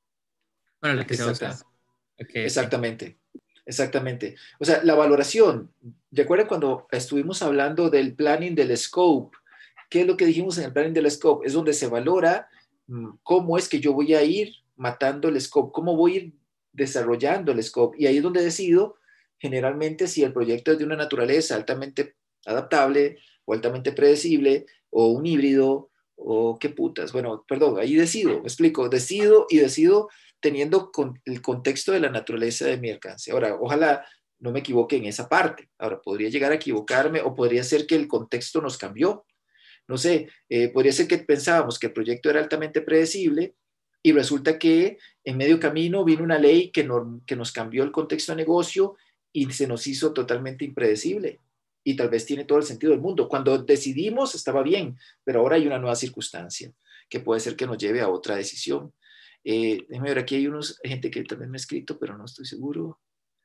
[SPEAKER 12] Bueno, la que se
[SPEAKER 1] Exacto.
[SPEAKER 12] usa. Okay,
[SPEAKER 1] Exactamente. Okay. Exactamente. O sea, la valoración, recuerden cuando estuvimos hablando del planning del scope, ¿qué es lo que dijimos en el planning del scope? Es donde se valora cómo es que yo voy a ir matando el scope, cómo voy a ir desarrollando el scope. Y ahí es donde decido generalmente si el proyecto es de una naturaleza altamente adaptable o altamente predecible o un híbrido o qué putas. Bueno, perdón, ahí decido, me explico, decido y decido teniendo con el contexto de la naturaleza de mi alcance. Ahora, ojalá no me equivoque en esa parte. Ahora, podría llegar a equivocarme o podría ser que el contexto nos cambió. No sé, eh, podría ser que pensábamos que el proyecto era altamente predecible y resulta que en medio camino vino una ley que, no, que nos cambió el contexto de negocio y se nos hizo totalmente impredecible. Y tal vez tiene todo el sentido del mundo. Cuando decidimos estaba bien, pero ahora hay una nueva circunstancia que puede ser que nos lleve a otra decisión. Eh, déjame ver, aquí hay unos, gente que también me ha escrito, pero no estoy seguro.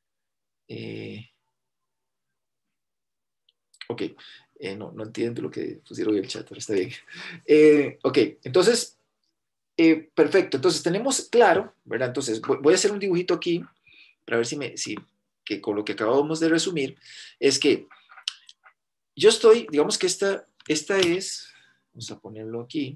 [SPEAKER 1] Eh, ok. Eh, no, no entiendo lo que pusieron en el chat, pero está bien. Eh, ok, entonces, eh, perfecto. Entonces tenemos claro, ¿verdad? Entonces voy, voy a hacer un dibujito aquí para ver si me, si, que con lo que acabamos de resumir, es que yo estoy, digamos que esta, esta es, vamos a ponerlo aquí.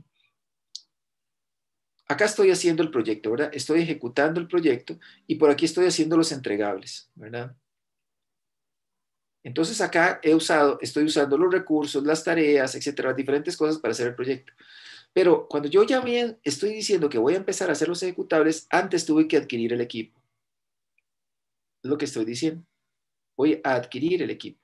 [SPEAKER 1] Acá estoy haciendo el proyecto, ¿verdad? Estoy ejecutando el proyecto y por aquí estoy haciendo los entregables, ¿verdad? Entonces acá he usado, estoy usando los recursos, las tareas, etcétera, diferentes cosas para hacer el proyecto. Pero cuando yo ya bien estoy diciendo que voy a empezar a hacer los ejecutables, antes tuve que adquirir el equipo. Es lo que estoy diciendo. Voy a adquirir el equipo.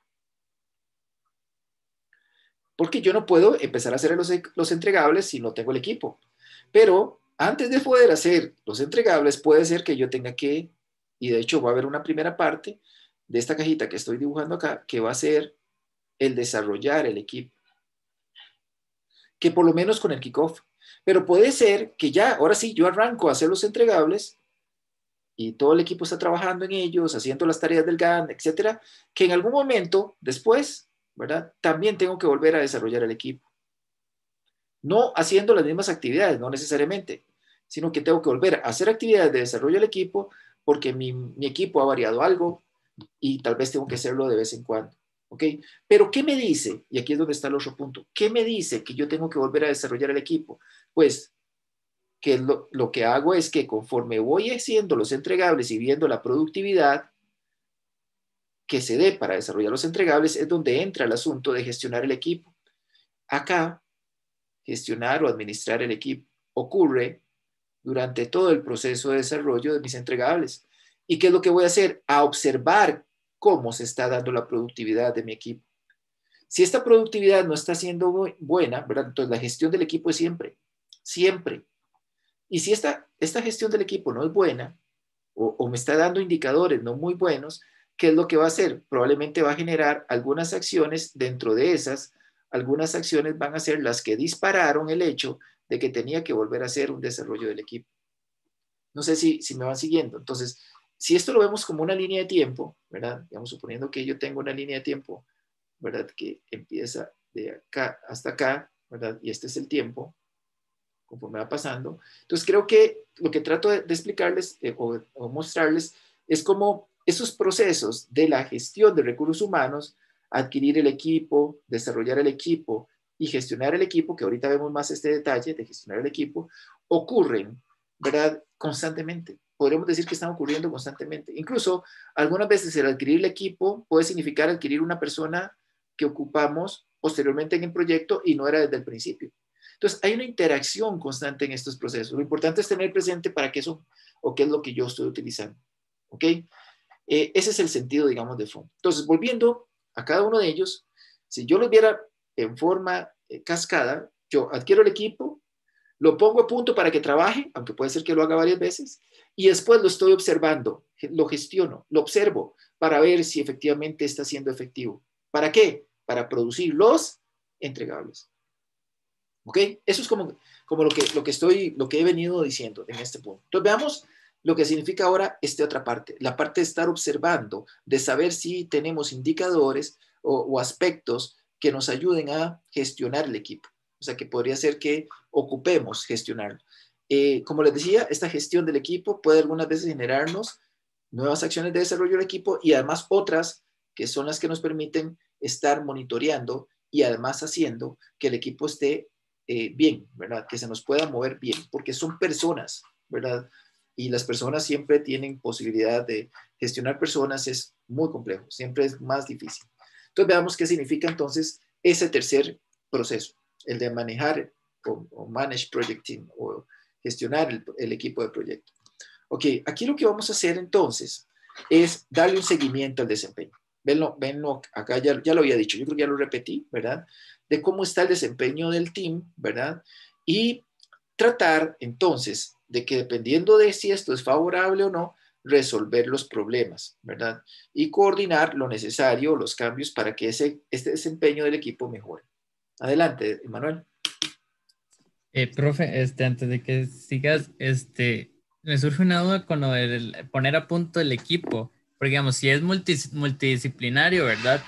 [SPEAKER 1] Porque yo no puedo empezar a hacer los, los entregables si no tengo el equipo. Pero antes de poder hacer los entregables, puede ser que yo tenga que, y de hecho va a haber una primera parte de esta cajita que estoy dibujando acá, que va a ser el desarrollar el equipo. Que por lo menos con el kickoff. Pero puede ser que ya, ahora sí, yo arranco a hacer los entregables y todo el equipo está trabajando en ellos, haciendo las tareas del Gantt, etcétera, que en algún momento después, ¿verdad? También tengo que volver a desarrollar el equipo. No haciendo las mismas actividades, no necesariamente, sino que tengo que volver a hacer actividades de desarrollo del equipo porque mi, mi equipo ha variado algo y tal vez tengo que hacerlo de vez en cuando. ¿Ok? Pero ¿qué me dice? Y aquí es donde está el otro punto. ¿Qué me dice que yo tengo que volver a desarrollar el equipo? Pues que lo, lo que hago es que conforme voy haciendo los entregables y viendo la productividad que se dé para desarrollar los entregables, es donde entra el asunto de gestionar el equipo. Acá, gestionar o administrar el equipo ocurre durante todo el proceso de desarrollo de mis entregables. ¿Y qué es lo que voy a hacer? A observar cómo se está dando la productividad de mi equipo. Si esta productividad no está siendo muy buena, ¿verdad? Entonces la gestión del equipo es siempre, siempre. Y si esta, esta gestión del equipo no es buena o, o me está dando indicadores no muy buenos, ¿qué es lo que va a hacer? Probablemente va a generar algunas acciones. Dentro de esas, algunas acciones van a ser las que dispararon el hecho de que tenía que volver a hacer un desarrollo del equipo. No sé si, si me van siguiendo. Entonces, si esto lo vemos como una línea de tiempo, ¿verdad? Digamos, suponiendo que yo tengo una línea de tiempo, ¿verdad? Que empieza de acá hasta acá, ¿verdad? Y este es el tiempo, conforme va pasando. Entonces, creo que lo que trato de, de explicarles eh, o, o mostrarles es cómo esos procesos de la gestión de recursos humanos, adquirir el equipo, desarrollar el equipo y gestionar el equipo, que ahorita vemos más este detalle de gestionar el equipo, ocurren, ¿verdad? Constantemente. Podríamos decir que están ocurriendo constantemente. Incluso, algunas veces el adquirir el equipo puede significar adquirir una persona que ocupamos posteriormente en el proyecto y no era desde el principio. Entonces, hay una interacción constante en estos procesos. Lo importante es tener presente para qué son o qué es lo que yo estoy utilizando. ¿Ok? Eh, ese es el sentido, digamos, de fondo. Entonces, volviendo a cada uno de ellos, si yo los viera en forma eh, cascada, yo adquiero el equipo, lo pongo a punto para que trabaje, aunque puede ser que lo haga varias veces, y después lo estoy observando, lo gestiono, lo observo para ver si efectivamente está siendo efectivo. ¿Para qué? Para producir los entregables. ¿Ok? Eso es como, como lo, que, lo, que estoy, lo que he venido diciendo en este punto. Entonces veamos lo que significa ahora esta otra parte, la parte de estar observando, de saber si tenemos indicadores o, o aspectos que nos ayuden a gestionar el equipo. O sea, que podría ser que ocupemos gestionarlo. Eh, como les decía, esta gestión del equipo puede algunas veces generarnos nuevas acciones de desarrollo del equipo y además otras que son las que nos permiten estar monitoreando y además haciendo que el equipo esté eh, bien, ¿verdad? Que se nos pueda mover bien, porque son personas, ¿verdad? Y las personas siempre tienen posibilidad de gestionar personas, es muy complejo, siempre es más difícil. Entonces veamos qué significa entonces ese tercer proceso, el de manejar o, o manage project team o gestionar el, el equipo de proyecto. Ok, aquí lo que vamos a hacer entonces es darle un seguimiento al desempeño. Venlo, venlo acá ya, ya lo había dicho, yo creo que ya lo repetí, ¿verdad? De cómo está el desempeño del team, ¿verdad? Y tratar entonces de que dependiendo de si esto es favorable o no, resolver los problemas, ¿verdad? Y coordinar lo necesario, los cambios para que ese, este desempeño del equipo mejore. Adelante, Emanuel.
[SPEAKER 12] Eh, profe, este, antes de que sigas, este, me surge una duda con lo de poner a punto el equipo, porque digamos, si es multis, multidisciplinario, ¿verdad?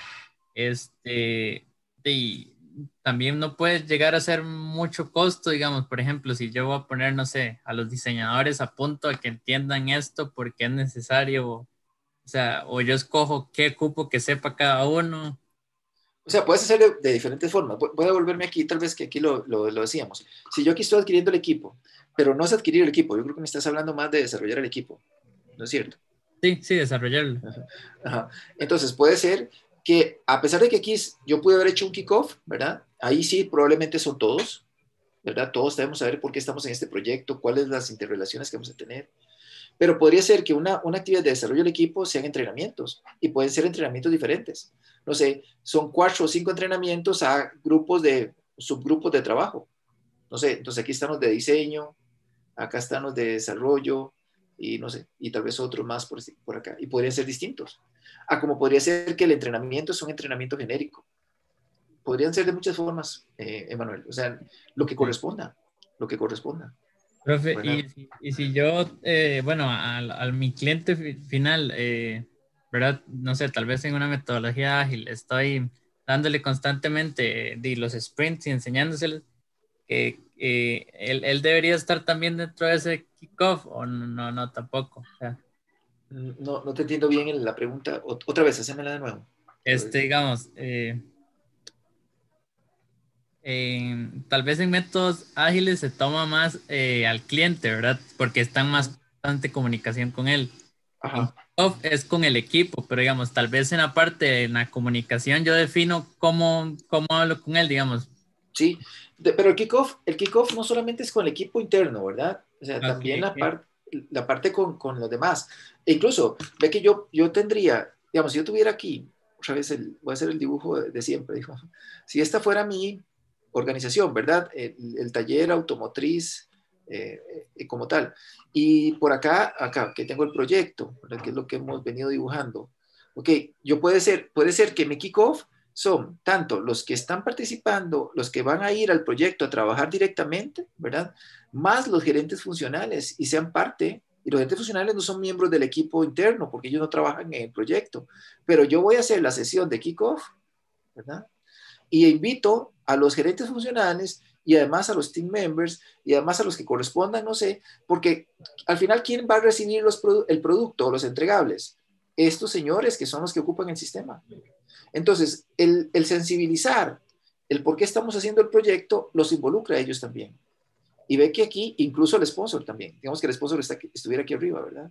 [SPEAKER 12] Este, y también no puede llegar a ser mucho costo, digamos, por ejemplo, si yo voy a poner, no sé, a los diseñadores a punto a que entiendan esto porque es necesario, o sea, o yo escojo qué cupo que sepa cada uno.
[SPEAKER 1] O sea, puedes hacer de, de diferentes formas. Voy a volverme aquí, tal vez que aquí lo, lo, lo decíamos. Si yo aquí estoy adquiriendo el equipo, pero no es adquirir el equipo, yo creo que me estás hablando más de desarrollar el equipo, ¿no es cierto?
[SPEAKER 12] Sí, sí, desarrollarlo.
[SPEAKER 1] Ajá. Ajá. Entonces, puede ser que a pesar de que aquí yo pude haber hecho un kickoff, ¿verdad? Ahí sí, probablemente son todos, ¿verdad? Todos debemos saber por qué estamos en este proyecto, cuáles las interrelaciones que vamos a tener. Pero podría ser que una, una actividad de desarrollo del equipo sean entrenamientos y pueden ser entrenamientos diferentes. No sé, son cuatro o cinco entrenamientos a grupos de, subgrupos de trabajo. No sé, entonces aquí están los de diseño, acá están los de desarrollo y no sé, y tal vez otros más por, por acá. Y podrían ser distintos. Ah, como podría ser que el entrenamiento es un entrenamiento genérico. Podrían ser de muchas formas, eh, Emanuel. O sea, lo que corresponda, lo que corresponda.
[SPEAKER 12] Profe, y si, y si yo, eh, bueno, al, al mi cliente fi- final, eh, ¿verdad? No sé, tal vez en una metodología ágil, estoy dándole constantemente de los sprints y enseñándoselos, que eh, él, él debería estar también dentro de ese kickoff, o no, no, no, tampoco. O sea,
[SPEAKER 1] No, no te entiendo bien la pregunta. Otra vez, hacémela de nuevo.
[SPEAKER 12] este, digamos, eh, eh, tal vez en métodos ágiles se toma más eh, al cliente, ¿verdad? Porque están más constante comunicación con él. En kickoff es con el equipo, pero digamos, tal vez en la parte, en la comunicación, yo defino cómo, cómo hablo con él, digamos.
[SPEAKER 1] Sí, de, pero el kickoff, el kickoff no solamente es con el equipo interno, ¿verdad? O sea, okay, también la, okay. Par, la parte con, con los demás. E incluso, ve que yo, yo tendría, digamos, si yo tuviera aquí, otra vez el, voy a hacer el dibujo de, de siempre, dijo, si esta fuera mi organización, ¿verdad? El, el taller automotriz eh, eh, como tal. Y por acá, acá, que tengo el proyecto, ¿verdad? Que es lo que hemos venido dibujando. Ok, yo puede ser, puede ser que mi kickoff son tanto los que están participando, los que van a ir al proyecto a trabajar directamente, ¿verdad? Más los gerentes funcionales y sean parte. Y los gerentes funcionales no son miembros del equipo interno porque ellos no trabajan en el proyecto. Pero yo voy a hacer la sesión de kickoff, ¿verdad? Y invito a los gerentes funcionales y además a los team members y además a los que correspondan, no sé, porque al final, ¿quién va a recibir los produ- el producto o los entregables? Estos señores que son los que ocupan el sistema. Entonces, el, el sensibilizar el por qué estamos haciendo el proyecto los involucra a ellos también. Y ve que aquí incluso el sponsor también, digamos que el sponsor está aquí, estuviera aquí arriba, ¿verdad?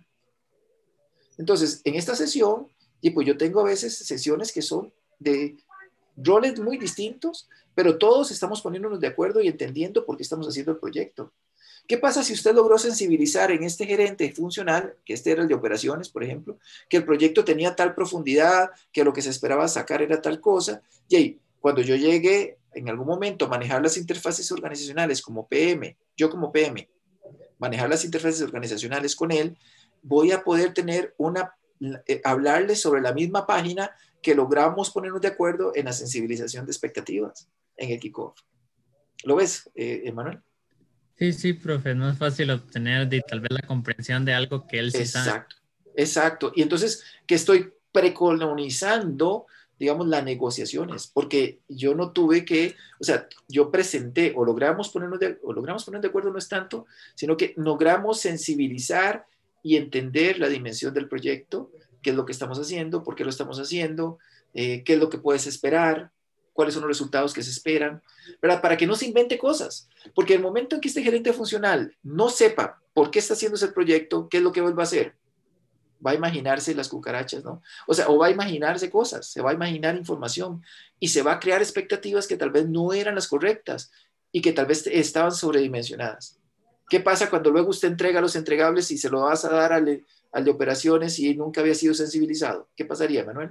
[SPEAKER 1] Entonces, en esta sesión, y pues yo tengo a veces sesiones que son de roles muy distintos, pero todos estamos poniéndonos de acuerdo y entendiendo por qué estamos haciendo el proyecto. ¿Qué pasa si usted logró sensibilizar en este gerente funcional, que este era el de operaciones, por ejemplo, que el proyecto tenía tal profundidad, que lo que se esperaba sacar era tal cosa? Y ahí, cuando yo llegué en algún momento a manejar las interfaces organizacionales como P M, yo como P M, manejar las interfaces organizacionales con él, voy a poder tener una, eh, hablarle sobre la misma página que logramos ponernos de acuerdo en la sensibilización de expectativas en el kickoff. ¿Lo ves, eh, Emanuel?
[SPEAKER 12] Sí, sí, profe, no es fácil obtener de, tal vez la comprensión de algo que él sí sabe.
[SPEAKER 1] Exacto, exacto. Y entonces, que estoy precolonizando, digamos, las negociaciones, porque yo no tuve que, o sea, yo presenté, o logramos ponernos de, o logramos ponernos de acuerdo, no es tanto, sino que logramos sensibilizar y entender la dimensión del proyecto, qué es lo que estamos haciendo, por qué lo estamos haciendo, eh, qué es lo que puedes esperar, cuáles son los resultados que se esperan, ¿verdad? Para que no se invente cosas. Porque el momento en que este gerente funcional no sepa por qué está haciendo ese proyecto, qué es lo que él va a hacer, va a imaginarse las cucarachas, ¿no? O sea, o va a imaginarse cosas, se va a imaginar información y se va a crear expectativas que tal vez no eran las correctas y que tal vez estaban sobredimensionadas. ¿Qué pasa cuando luego usted entrega los entregables y se lo vas a dar al de, al de operaciones y nunca había sido sensibilizado? ¿Qué pasaría, Manuel?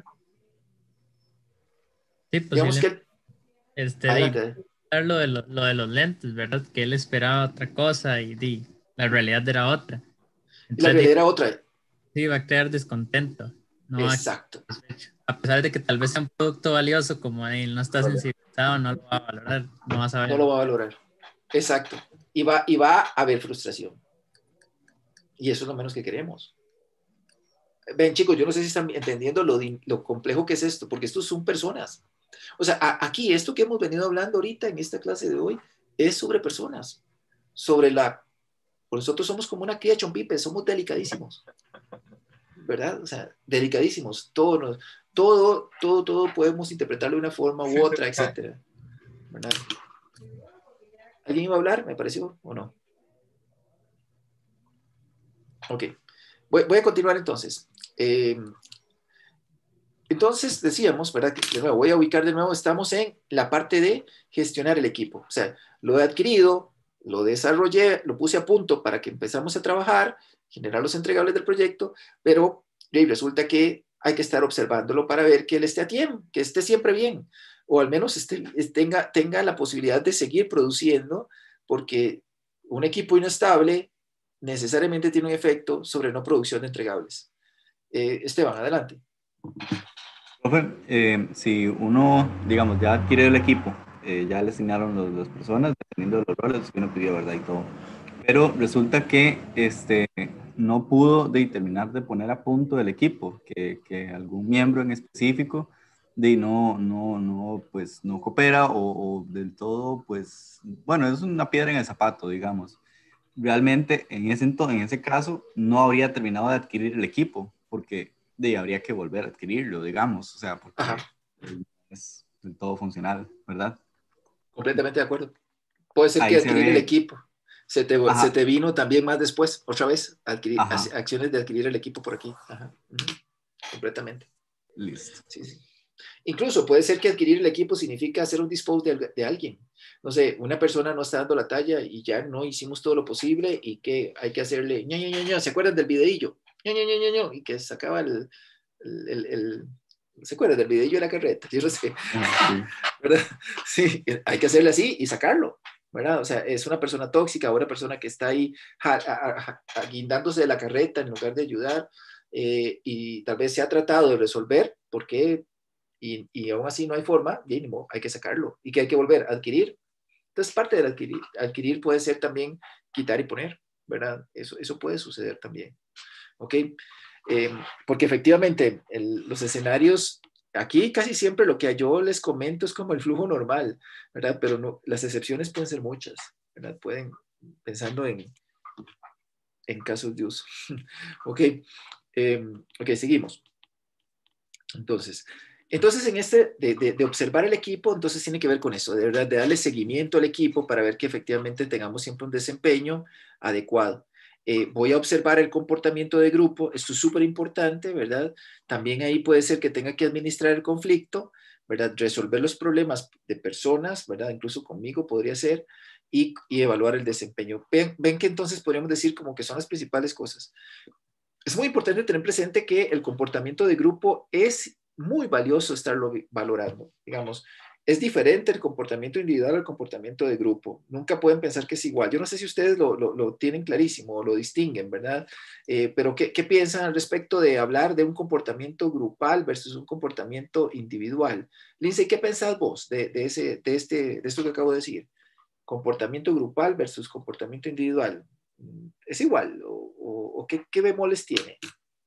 [SPEAKER 12] Sí,
[SPEAKER 1] Digamos que
[SPEAKER 12] posible. Este,
[SPEAKER 1] adelante.
[SPEAKER 12] de, lo, de lo, lo de los lentes, ¿verdad? Que él esperaba otra cosa y di, la realidad era otra.
[SPEAKER 1] Entonces, la realidad di, era otra.
[SPEAKER 12] Sí, va a crear descontento. No
[SPEAKER 1] Exacto.
[SPEAKER 12] A, a pesar de que tal vez sea un producto valioso, como él no está sensibilizado, no lo va a valorar. No va a saber.
[SPEAKER 1] No lo va a valorar. Exacto. Y va, y va a haber frustración. Y eso es lo menos que queremos. Ven, chicos, yo no sé si están entendiendo lo, lo complejo que es esto, porque estos son personas. O sea, a, aquí esto que hemos venido hablando ahorita en esta clase de hoy es sobre personas, sobre la... Nosotros somos como una cría chompipe, somos delicadísimos, ¿verdad? O sea, delicadísimos. Todo, nos, todo, todo, todo podemos interpretarlo de una forma u otra, etcétera. ¿Verdad? ¿Alguien iba a hablar? ¿Me pareció o no? Ok. Voy, voy a continuar entonces. Eh, entonces decíamos, ¿verdad? Que de nuevo, voy a ubicar de nuevo, estamos en la parte de gestionar el equipo. O sea, lo he adquirido, lo desarrollé, lo puse a punto para que empezamos a trabajar, generar los entregables del proyecto, pero y resulta que hay que estar observándolo para ver que él esté a tiempo, que esté siempre bien, o al menos esté, tenga, tenga la posibilidad de seguir produciendo, porque un equipo inestable necesariamente tiene un efecto sobre no producción de entregables. Eh, Esteban, adelante.
[SPEAKER 3] Profe, eh, si uno, digamos, ya adquiere el equipo, eh, ya le asignaron los, las personas, dependiendo de los roles que uno pidió, ¿verdad? Y todo. Pero resulta que este, no pudo de terminar de poner a punto el equipo, que, que algún miembro en específico de no, no, no, pues, no coopera o, o del todo, pues, bueno, es una piedra en el zapato, digamos. Realmente, en ese, en ese caso, no habría terminado de adquirir el equipo, porque de, habría que volver a adquirirlo, digamos, o sea, porque Ajá. es del todo funcional, ¿verdad?
[SPEAKER 1] Completamente de acuerdo. Puede ser Ahí que adquirir el equipo. Se te, se te vino también más después, otra vez, adquirir, acciones de adquirir el equipo por aquí. Ajá. Uh-huh. Completamente.
[SPEAKER 3] Listo.
[SPEAKER 1] Sí, sí. Incluso puede ser que adquirir el equipo significa hacer un dispose de, de alguien. No sé, una persona no está dando la talla y ya no hicimos todo lo posible y que hay que hacerle, ño, ño, ño, ño. ¿Se acuerdan del videillo? Ño, ño, ño, ño, ño, y que sacaba el, el, el, el ¿se acuerdan del videillo de la carreta? Yo no sé. Ah, sí. ¿Verdad? Sí, hay que hacerle así y sacarlo, ¿verdad? O sea, es una persona tóxica o una persona que está ahí ja, ja, ja, guindándose de la carreta en lugar de ayudar. eh, y tal vez se ha tratado de resolver, ¿por qué? Y, y aún así no hay forma, mínimo, hay que sacarlo. ¿Y que hay que volver a adquirir? Entonces, parte del adquirir, adquirir puede ser también quitar y poner, ¿verdad? Eso, eso puede suceder también, ¿ok? Eh, porque efectivamente el, los escenarios, aquí casi siempre lo que yo les comento es como el flujo normal, ¿verdad? Pero no, las excepciones pueden ser muchas, ¿verdad? Pueden, pensando en, en casos de uso. Ok, eh, ok, seguimos. Entonces, entonces en este de, de, de observar el equipo, entonces tiene que ver con eso, de verdad, de darle seguimiento al equipo para ver que efectivamente tengamos siempre un desempeño adecuado. Eh, voy a observar el comportamiento de grupo, esto es súper importante, ¿verdad? También ahí puede ser que tenga que administrar el conflicto, ¿verdad? Resolver los problemas de personas, ¿verdad? Incluso conmigo podría ser, y, y evaluar el desempeño. Ven, ven que entonces podríamos decir como que son las principales cosas. Es muy importante tener presente que el comportamiento de grupo es muy valioso estarlo valorando, digamos. Es diferente el comportamiento individual al comportamiento de grupo. Nunca pueden pensar que es igual. Yo no sé si ustedes lo, lo, lo tienen clarísimo o lo distinguen, ¿verdad? Eh, pero ¿qué, ¿qué piensan al respecto de hablar de un comportamiento grupal versus un comportamiento individual? Lindsay, ¿qué pensás vos de, de, ese, de, este, de esto que acabo de decir? Comportamiento grupal versus comportamiento individual. ¿Es igual o, o, o qué, qué bemoles tiene?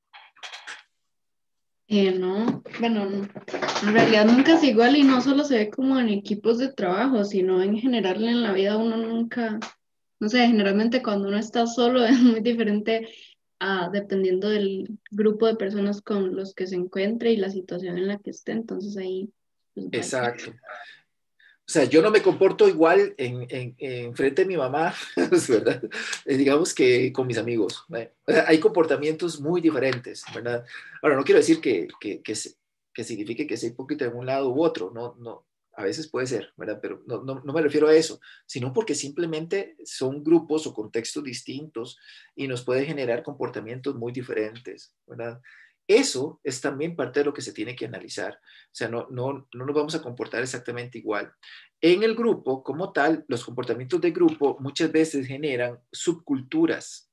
[SPEAKER 13] Eh, no, bueno, no. En realidad nunca es igual y no solo se ve como en equipos de trabajo, sino en general en la vida uno nunca, no sé, generalmente cuando uno está solo es muy diferente a, dependiendo del grupo de personas con los que se encuentre y la situación en la que esté, entonces ahí pues,
[SPEAKER 1] exacto. O sea, yo no me comporto igual en, en, en frente de mi mamá, ¿verdad? Eh, digamos que con mis amigos. ¿verdad? O sea, hay comportamientos muy diferentes, ¿verdad? Ahora, no quiero decir que, que, que, se, que signifique que sea hipócrita en un lado u otro, no, no, a veces puede ser, ¿verdad? Pero no, no, no me refiero a eso, sino porque simplemente son grupos o contextos distintos y nos puede generar comportamientos muy diferentes, ¿verdad? Eso es también parte de lo que se tiene que analizar. O sea, no, no, no nos vamos a comportar exactamente igual. En el grupo, como tal, los comportamientos de grupo muchas veces generan subculturas.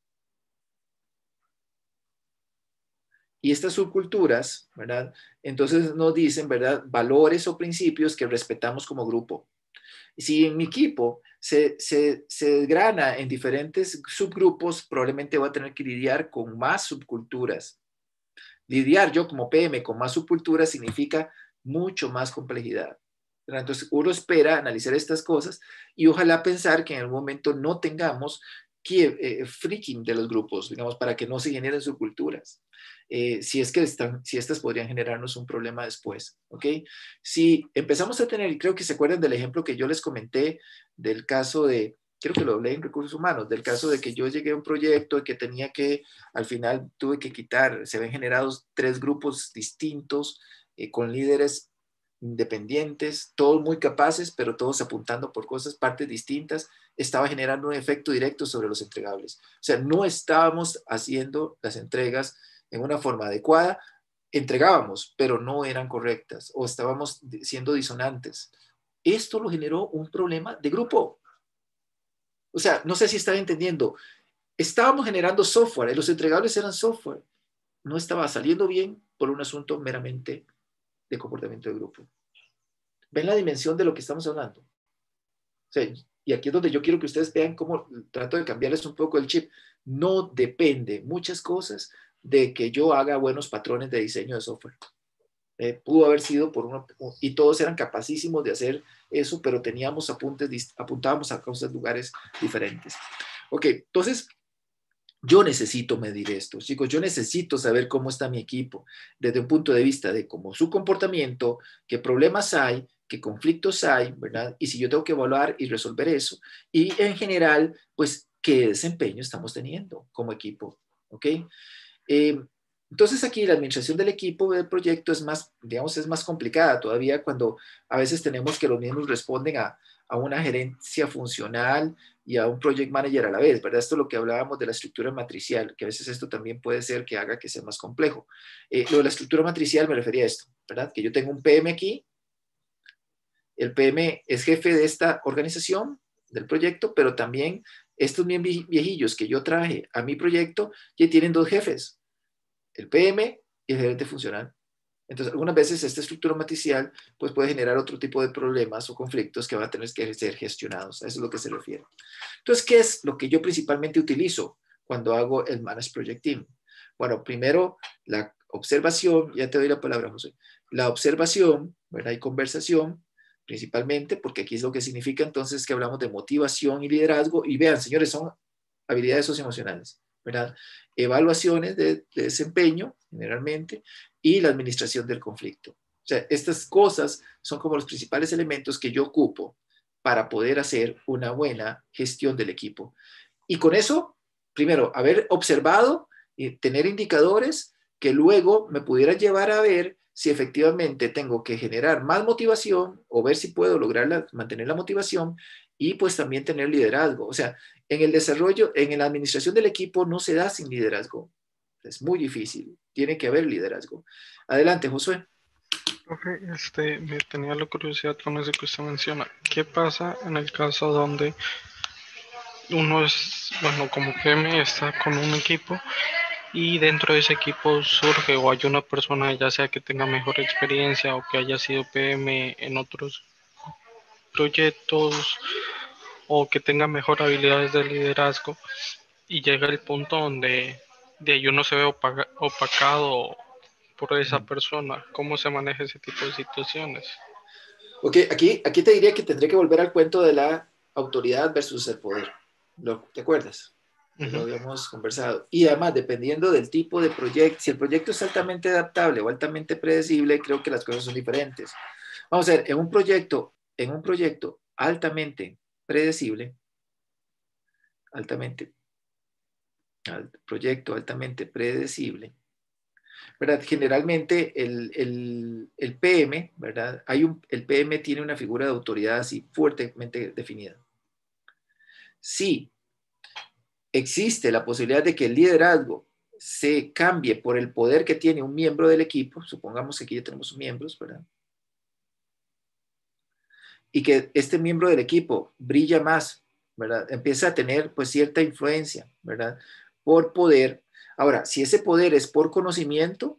[SPEAKER 1] Y estas subculturas, ¿verdad? Entonces nos dicen, ¿verdad? Valores o principios que respetamos como grupo. Si en mi equipo se, se, se desgrana en diferentes subgrupos, probablemente voy a tener que lidiar con más subculturas. Lidiar yo como P M con más subculturas significa mucho más complejidad. Entonces uno espera analizar estas cosas y ojalá pensar que en algún momento no tengamos que, eh, freaking de los grupos, digamos, para que no se generen subculturas. Eh, si es que están, si estas podrían generarnos un problema después, ¿ok? Si empezamos a tener, y creo que se acuerdan del ejemplo que yo les comenté del caso de, creo que lo hablé en recursos humanos, del caso de que yo llegué a un proyecto y que tenía que, al final tuve que quitar, se ven generados tres grupos distintos eh, con líderes independientes, todos muy capaces, pero todos apuntando por cosas, partes distintas, estaba generando un efecto directo sobre los entregables. O sea, no estábamos haciendo las entregas en una forma adecuada, entregábamos, pero no eran correctas o estábamos siendo disonantes. Esto lo generó un problema de grupo. O sea, no sé si están entendiendo. Estábamos generando software, y los entregables eran software. No estaba saliendo bien por un asunto meramente de comportamiento de grupo. ¿Ven la dimensión de lo que estamos hablando? O sea, y aquí es donde yo quiero que ustedes vean cómo trato de cambiarles un poco el chip. No depende muchas cosas de que yo haga buenos patrones de diseño de software. Eh, pudo haber sido por uno, y todos eran capacísimos de hacer eso, pero teníamos apuntes, apuntábamos a cosas, lugares diferentes. Ok, entonces yo necesito medir esto, chicos, yo necesito saber cómo está mi equipo desde un punto de vista de cómo su comportamiento, qué problemas hay, qué conflictos hay, ¿verdad? Y si yo tengo que evaluar y resolver eso, y en general, pues, qué desempeño estamos teniendo como equipo, ¿ok? Eh, entonces aquí la administración del equipo del proyecto es más, digamos, es más complicada todavía cuando a veces tenemos que los mismos responden a, a una gerencia funcional y a un project manager a la vez, ¿verdad? Esto es lo que hablábamos de la estructura matricial, que a veces esto también puede ser que haga que sea más complejo. Eh, lo de la estructura matricial me refería a esto, ¿verdad? Que yo tengo un P M aquí, el P M es jefe de esta organización, del proyecto, pero también estos bien viejillos que yo traje a mi proyecto ya tienen dos jefes. el P M y el gerente funcional. Entonces, algunas veces esta estructura matricial pues, puede generar otro tipo de problemas o conflictos que van a tener que ser gestionados. A eso es lo que se refiere. Entonces, ¿qué es lo que yo principalmente utilizo cuando hago el Managed Project Team? Bueno, primero, la observación, ya te doy la palabra, José. La observación, ¿verdad? Y conversación, principalmente, porque aquí es lo que significa entonces que hablamos de motivación y liderazgo. Y vean, señores, son habilidades socioemocionales, ¿verdad? Evaluaciones de, de desempeño, generalmente, y la administración del conflicto. O sea, estas cosas son como los principales elementos que yo ocupo para poder hacer una buena gestión del equipo. Y con eso, primero, haber observado y tener indicadores que luego me pudieran llevar a ver si efectivamente tengo que generar más motivación o ver si puedo lograr la, mantener la motivación y pues también tener liderazgo. O sea, en el desarrollo, en la administración del equipo no se da sin liderazgo. Es muy difícil. Tiene que haber liderazgo. Adelante, Josué.
[SPEAKER 11] Profe, este, me tenía la curiosidad con eso que usted menciona. ¿Qué pasa en el caso donde uno es, bueno, como P M está con un equipo y dentro de ese equipo surge o hay una persona, ya sea que tenga mejor experiencia o que haya sido P M en otros proyectos o que tenga mejor habilidades de liderazgo y llega el punto donde de ahí uno se ve opaca, opacado por esa persona? ¿Cómo se maneja ese tipo de situaciones?
[SPEAKER 1] Ok, aquí, aquí te diría que tendré que volver al cuento de la autoridad versus el poder. ¿Lo, ¿Te acuerdas? Uh-huh. Lo habíamos conversado. Y además, dependiendo del tipo de proyecto, si el proyecto es altamente adaptable o altamente predecible, creo que las cosas son diferentes. Vamos a ver, en un proyecto, en un proyecto altamente predecible, altamente, al, proyecto altamente predecible, ¿verdad? Generalmente el, el, el P M, ¿verdad? Hay un, el P M tiene una figura de autoridad así fuertemente definida. Si existe la posibilidad de que el liderazgo se cambie por el poder que tiene un miembro del equipo, supongamos que aquí ya tenemos miembros, ¿verdad? Y que este miembro del equipo brilla más, ¿verdad? Empieza a tener pues cierta influencia, ¿verdad? Por poder. Ahora, si ese poder es por conocimiento,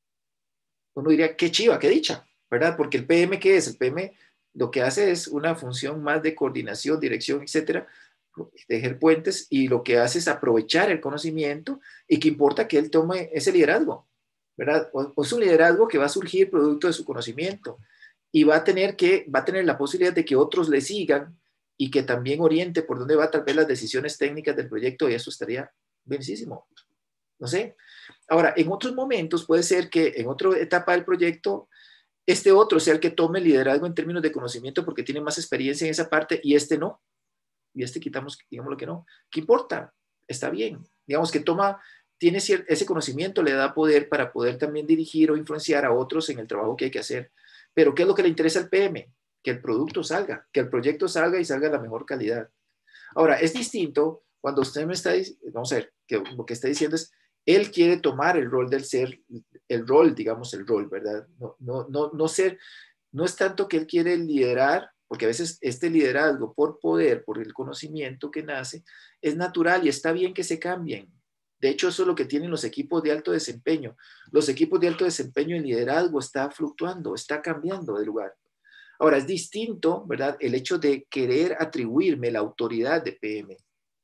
[SPEAKER 1] uno diría, qué chiva, qué dicha, ¿verdad? Porque el P M, ¿qué es? El P M lo que hace es una función más de coordinación, dirección, etcétera, tejer puentes, y lo que hace es aprovechar el conocimiento y que importa que él tome ese liderazgo, ¿verdad? O, o es un liderazgo que va a surgir producto de su conocimiento y va a tener que, va a tener la posibilidad de que otros le sigan y que también oriente por dónde va tal vez las decisiones técnicas del proyecto, y eso estaría bienísimo. No sé. Ahora, en otros momentos puede ser que en otra etapa del proyecto este otro sea el que tome el liderazgo en términos de conocimiento porque tiene más experiencia en esa parte y este no. Y este quitamos, digamos lo que no. ¿Qué importa? Está bien. Digamos que toma, tiene ese conocimiento, le da poder para poder también dirigir o influenciar a otros en el trabajo que hay que hacer. Pero ¿qué es lo que le interesa al P M? Que el producto salga, que el proyecto salga y salga de la mejor calidad. Ahora, es distinto cuando usted me está diciendo, vamos a ver, que lo que está diciendo es, él quiere tomar el rol del ser, el rol, digamos, el rol, ¿verdad? No, no, no, no ser, no es tanto que él quiere liderar, porque a veces este liderazgo por poder, por el conocimiento que nace, es natural y está bien que se cambien. De hecho, eso es lo que tienen los equipos de alto desempeño. Los equipos de alto desempeño en liderazgo está fluctuando, está cambiando de lugar. Ahora, es distinto, ¿verdad? El hecho de querer atribuirme la autoridad de P M.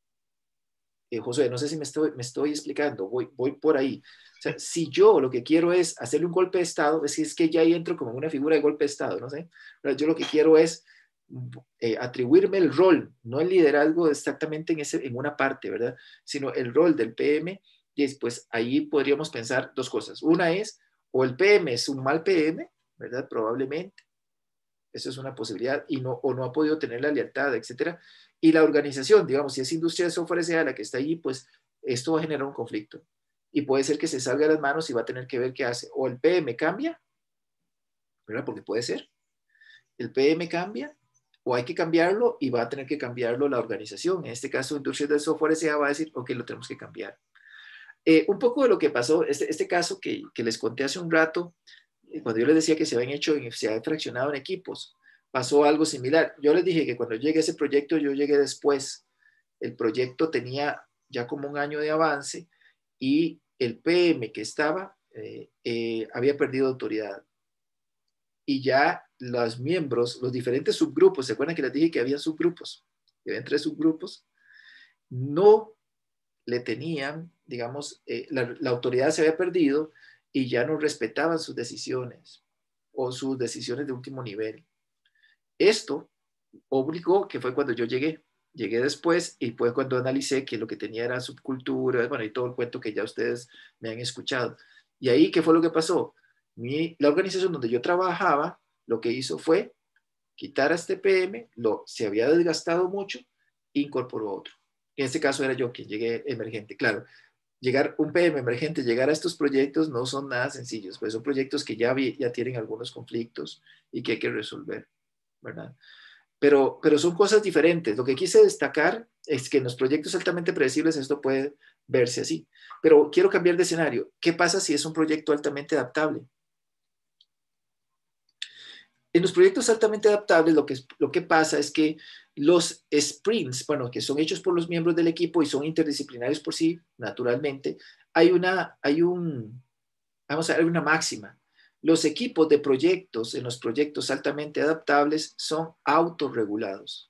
[SPEAKER 1] Eh, José, no sé si me estoy, me estoy explicando, voy, voy por ahí. O sea, si yo lo que quiero es hacerle un golpe de Estado, es que, es que ya ahí entro como en una figura de golpe de Estado, no sé. Pero yo lo que quiero es eh, atribuirme el rol, no el liderazgo exactamente en, ese, en una parte, ¿verdad? Sino el rol del P M, y después ahí podríamos pensar dos cosas. Una es, o el P M es un mal P M, ¿verdad? Probablemente. Eso es una posibilidad, y no, o no ha podido tener la lealtad, etcétera. Y la organización, digamos, si es industria de software S A la que está allí, pues esto va a generar un conflicto. Y puede ser que se salga de las manos y va a tener que ver qué hace. O el P M cambia, ¿verdad? Porque puede ser. El P M cambia, o hay que cambiarlo y va a tener que cambiarlo la organización. En este caso, industria de software S A va a decir, ok, lo tenemos que cambiar. Eh, un poco de lo que pasó, este, este caso que, que les conté hace un rato, cuando yo les decía que se habían hecho, se habían fraccionado en equipos, pasó algo similar. Yo les dije que cuando llegué a ese proyecto, yo llegué después. El proyecto tenía ya como un año de avance y el P M que estaba eh, eh, había perdido autoridad. Y ya los miembros, los diferentes subgrupos, ¿se acuerdan que les dije que había subgrupos? Que habían tres subgrupos. No le tenían, digamos, eh, la, la autoridad se había perdido y ya no respetaban sus decisiones o sus decisiones de último nivel. Esto obligó, que fue cuando yo llegué, llegué después y fue cuando analicé que lo que tenía era subcultura, bueno, y todo el cuento que ya ustedes me han escuchado. Y ahí, ¿qué fue lo que pasó? Mi, la organización donde yo trabajaba, lo que hizo fue quitar a este P M, lo, se había desgastado mucho, incorporó otro. En este caso era yo quien llegué emergente. Claro, llegar un P M emergente, llegar a estos proyectos no son nada sencillos, pues son proyectos que ya, ya tienen algunos conflictos y que hay que resolver, ¿verdad? Pero, pero son cosas diferentes. Lo que quise destacar es que en los proyectos altamente predecibles esto puede verse así. Pero quiero cambiar de escenario. ¿Qué pasa si es un proyecto altamente adaptable? En los proyectos altamente adaptables lo que, lo que pasa es que los sprints, bueno, que son hechos por los miembros del equipo y son interdisciplinarios por sí, naturalmente, hay una, hay un, vamos a ver, una máxima. Los equipos de proyectos en los proyectos altamente adaptables son autorregulados.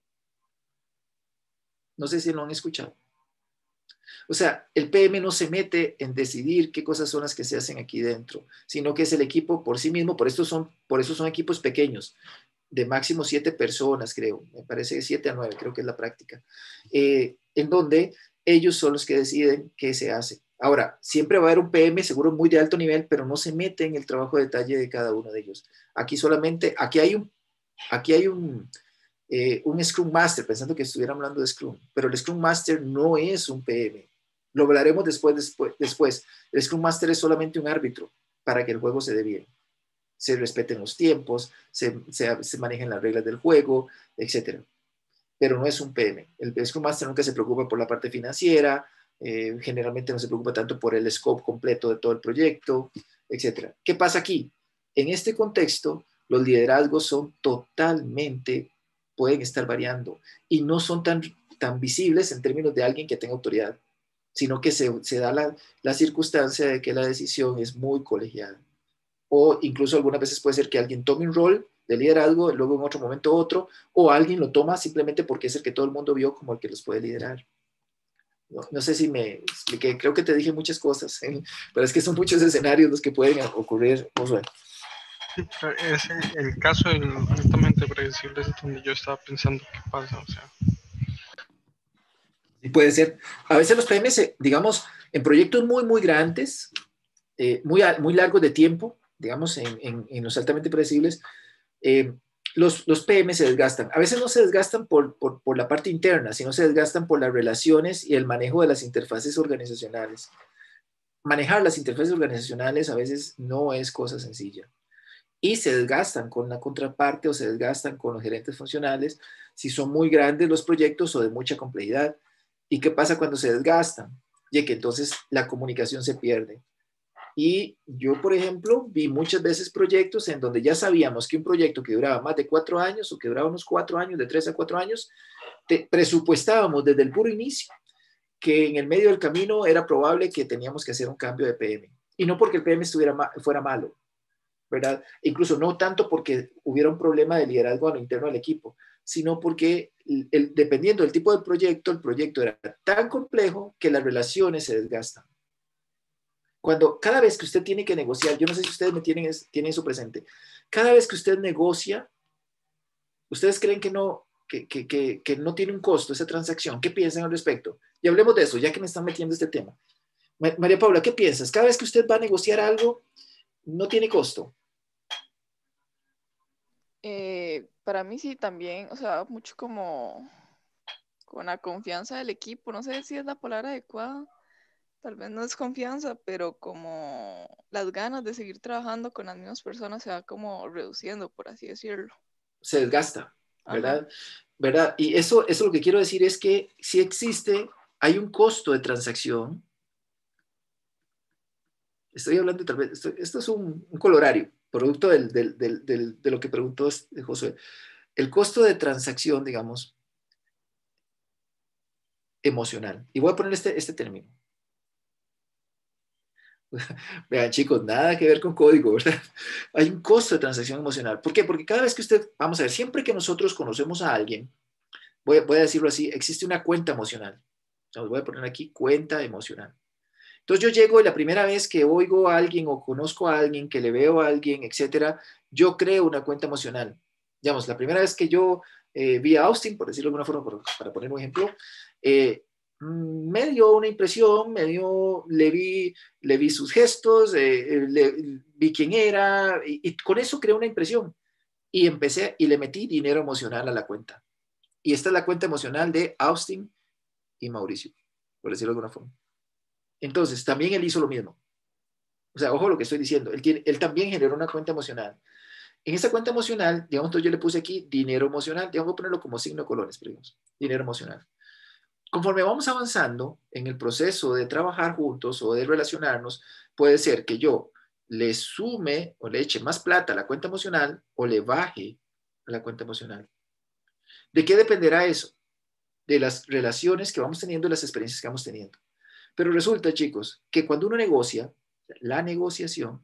[SPEAKER 1] No sé si lo han escuchado. O sea, el P M no se mete en decidir qué cosas son las que se hacen aquí dentro, sino que es el equipo por sí mismo, por, esto son, por eso son equipos pequeños, de máximo siete personas, creo, me parece que siete a nueve, creo que es la práctica, eh, en donde ellos son los que deciden qué se hace. Ahora, siempre va a haber un P M seguro muy de alto nivel, pero no se mete en el trabajo de detalle de cada uno de ellos. Aquí solamente, aquí hay un, aquí hay un, eh, un Scrum Master, pensando que estuviera hablando de Scrum, pero el Scrum Master no es un P M. Lo hablaremos después, después, después. El Scrum Master es solamente un árbitro para que el juego se dé bien. Se respeten los tiempos, se, se, se manejen las reglas del juego, etcétera. Pero no es un P M. El Scrum Master nunca se preocupa por la parte financiera, eh, generalmente no se preocupa tanto por el scope completo de todo el proyecto, etcétera. ¿Qué pasa aquí? En este contexto, los liderazgos son totalmente, pueden estar variando y no son tan, tan visibles en términos de alguien que tenga autoridad, sino que se, se da la, la circunstancia de que la decisión es muy colegiada. O incluso algunas veces puede ser que alguien tome un rol de liderazgo, luego en otro momento otro, o alguien lo toma simplemente porque es el que todo el mundo vio como el que los puede liderar. No, no sé si me expliqué, creo que te dije muchas cosas, ¿eh? Pero es que son muchos escenarios los que pueden ocurrir. Josué.
[SPEAKER 11] Sí, pero es el, el caso del altamente predecible es donde yo estaba pensando qué pasa, o sea.
[SPEAKER 1] Y puede ser. A veces los P M, digamos, en proyectos muy, muy grandes, eh, muy, muy largos de tiempo, digamos, en, en, en los altamente predecibles, eh, los, los P M se desgastan. A veces no se desgastan por, por, por la parte interna, sino se desgastan por las relaciones y el manejo de las interfaces organizacionales. Manejar las interfaces organizacionales a veces no es cosa sencilla. Y se desgastan con la contraparte o se desgastan con los gerentes funcionales si son muy grandes los proyectos o de mucha complejidad. ¿Y qué pasa cuando se desgastan? Y que entonces la comunicación se pierde. Y yo, por ejemplo, vi muchas veces proyectos en donde ya sabíamos que un proyecto que duraba más de cuatro años o que duraba unos cuatro años, de tres a cuatro años, te presupuestábamos desde el puro inicio que en el medio del camino era probable que teníamos que hacer un cambio de P M. Y no porque el P M estuviera ma- fuera malo, ¿verdad? Incluso no tanto porque hubiera un problema de liderazgo a lo interno del equipo, sino porque el, el, dependiendo del tipo de proyecto, el proyecto era tan complejo que las relaciones se desgastan. Cuando cada vez que usted tiene que negociar, yo no sé si ustedes me tienen, tienen eso presente, cada vez que usted negocia, ustedes creen que no, que, que, que, que no tiene un costo esa transacción. ¿Qué piensan al respecto? Y hablemos de eso, ya que me están metiendo este tema. María Paula, ¿qué piensas? Cada vez que usted va a negociar algo, no tiene costo.
[SPEAKER 14] Eh, para mí sí también, o sea, mucho como con la confianza del equipo, no sé si es la palabra adecuada, tal vez no es confianza, pero como las ganas de seguir trabajando con las mismas personas se va como reduciendo, por así decirlo.
[SPEAKER 1] Se desgasta, ¿verdad? Ajá. ¿Verdad? Y eso, eso lo que quiero decir es que si existe, hay un costo de transacción. Estoy hablando tal vez, esto, esto es un, un colorario, producto del, del, del, del, de lo que preguntó Josué. El costo de transacción, digamos, emocional. Y voy a poner este, este término. Vean, chicos, nada que ver con código, ¿verdad? Hay un costo de transacción emocional. ¿Por qué? Porque cada vez que usted, vamos a ver, siempre que nosotros conocemos a alguien, voy a, voy a decirlo así, existe una cuenta emocional. Os voy a poner aquí cuenta emocional. Entonces yo llego y la primera vez que oigo a alguien o conozco a alguien, que le veo a alguien, etcétera, yo creo una cuenta emocional. Digamos, la primera vez que yo eh, vi a Austin, por decirlo de alguna forma, por, para poner un ejemplo, eh, me dio una impresión, me dio, le vi, le vi sus gestos, eh, le, vi quién era, y, y con eso creé una impresión. Y empecé y le metí dinero emocional a la cuenta. Y esta es la cuenta emocional de Austin y Mauricio, por decirlo de alguna forma. Entonces, también él hizo lo mismo. O sea, ojo lo que estoy diciendo. Él, tiene, él también generó una cuenta emocional. En esa cuenta emocional, digamos, entonces yo le puse aquí dinero emocional. Digamos, voy a ponerlo como signo de colores, pero digamos, dinero emocional. Conforme vamos avanzando en el proceso de trabajar juntos o de relacionarnos, puede ser que yo le sume o le eche más plata a la cuenta emocional o le baje a la cuenta emocional. ¿De qué dependerá eso? De las relaciones que vamos teniendo y las experiencias que vamos teniendo. Pero resulta, chicos, que cuando uno negocia, la negociación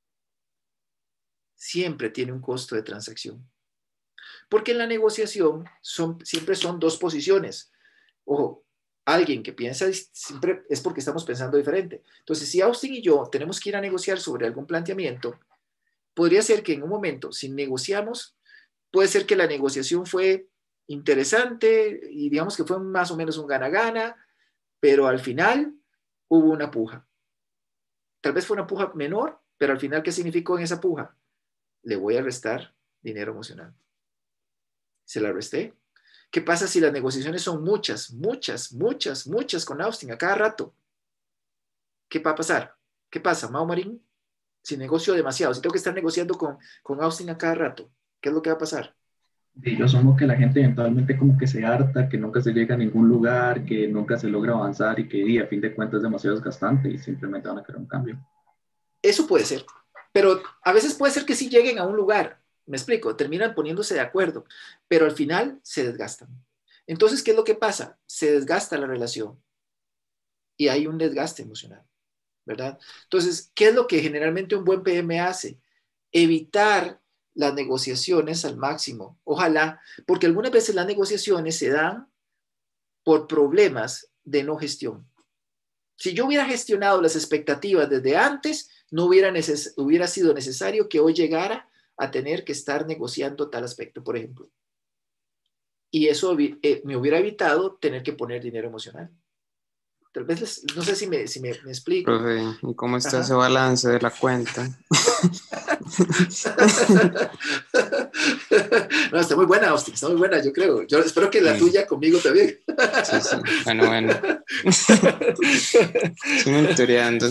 [SPEAKER 1] siempre tiene un costo de transacción. Porque en la negociación son, siempre son dos posiciones. Ojo, alguien que piensa siempre es porque estamos pensando diferente. Entonces, si Austin y yo tenemos que ir a negociar sobre algún planteamiento, podría ser que en un momento, si negociamos, puede ser que la negociación fue interesante y digamos que fue más o menos un gana-gana, pero al final hubo una puja. Tal vez fue una puja menor, pero al final, ¿qué significó en esa puja? Le voy a restar dinero emocional. Se la resté. ¿Qué pasa si las negociaciones son muchas, muchas, muchas, muchas con Austin a cada rato? ¿Qué va a pasar? ¿Qué pasa, Mau Marín? Si negocio demasiado, si tengo que estar negociando con, con Austin a cada rato, ¿qué es lo que va a pasar?
[SPEAKER 4] Y yo asumo que la gente eventualmente como que se harta, que nunca se llega a ningún lugar, que nunca se logra avanzar y que y a fin de cuentas es demasiado desgastante y simplemente van a querer un cambio.
[SPEAKER 1] Eso puede ser, pero a veces puede ser que sí lleguen a un lugar, me explico, terminan poniéndose de acuerdo, pero al final se desgastan. Entonces, ¿qué es lo que pasa? Se desgasta la relación y hay un desgaste emocional, ¿verdad? Entonces, ¿qué es lo que generalmente un buen P M hace? Evitar las negociaciones al máximo, ojalá, porque algunas veces las negociaciones se dan por problemas de no gestión. Si yo hubiera gestionado las expectativas desde antes, no hubiera, neces- hubiera sido necesario que hoy llegara a tener que estar negociando tal aspecto, por ejemplo. Y eso eh, me hubiera evitado tener que poner dinero emocional. Tal vez, les, no sé si me, si me, me explico.
[SPEAKER 5] Profe, ¿y cómo está
[SPEAKER 1] Ajá.
[SPEAKER 5] ese balance de la cuenta?
[SPEAKER 1] No, está muy buena, Austin, está muy buena, yo creo. Yo espero que la
[SPEAKER 5] Sí.
[SPEAKER 1] tuya conmigo también.
[SPEAKER 5] Sí, sí. Bueno, bueno. Estoy monitoreando.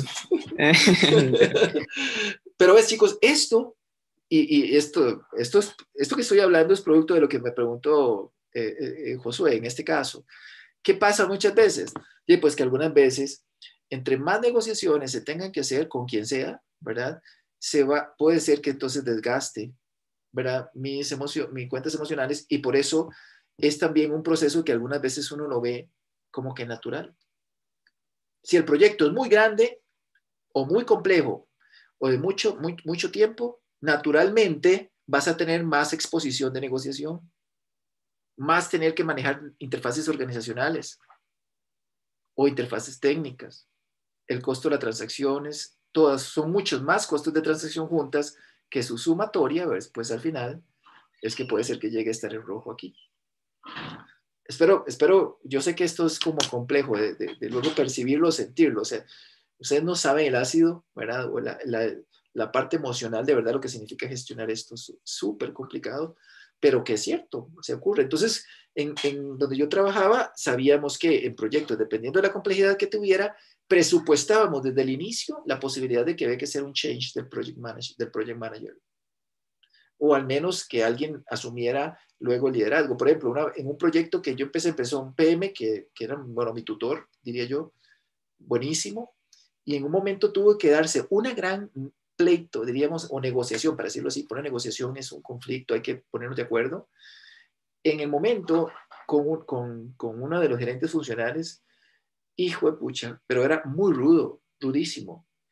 [SPEAKER 1] Pero ves, chicos, esto, y, y esto, esto, es, esto que estoy hablando es producto de lo que me preguntó eh, eh, Josué en este caso. ¿Qué pasa muchas veces? Y pues que algunas veces, entre más negociaciones se tengan que hacer con quien sea, ¿verdad? Se va, puede ser que entonces desgaste, ¿verdad? Mis, emocio mis cuentas emocionales, y por eso es también un proceso que algunas veces uno lo ve como que natural. Si el proyecto es muy grande o muy complejo o de mucho, muy, mucho tiempo, naturalmente vas a tener más exposición de negociación, más tener que manejar interfaces organizacionales o interfaces técnicas. El costo de las transacciones, todas son muchos más costos de transacción juntas que su sumatoria, pues al final es que puede ser que llegue a estar en rojo aquí. Espero, espero, yo sé que esto es como complejo de, de, de luego percibirlo, sentirlo, o sea, ustedes no saben el ácido, ¿verdad? O la, la, la parte emocional de verdad lo que significa gestionar esto, es súper complicado, pero que es cierto, se ocurre. Entonces, en, en donde yo trabajaba, sabíamos que en proyectos, dependiendo de la complejidad que tuviera, presupuestábamos desde el inicio la posibilidad de que había que hacer un change del project manager, del project manager. O al menos que alguien asumiera luego el liderazgo. Por ejemplo, una, en un proyecto que yo empecé, empezó un P M que, que era, bueno, mi tutor, diría yo, buenísimo, y en un momento tuvo que darse una gran pleito, diríamos, o negociación, para decirlo así, por una negociación es un conflicto, hay que ponernos de acuerdo. En el momento, con, un, con, con uno de los gerentes funcionales, hijo de pucha, pero era muy rudo, rudísimo.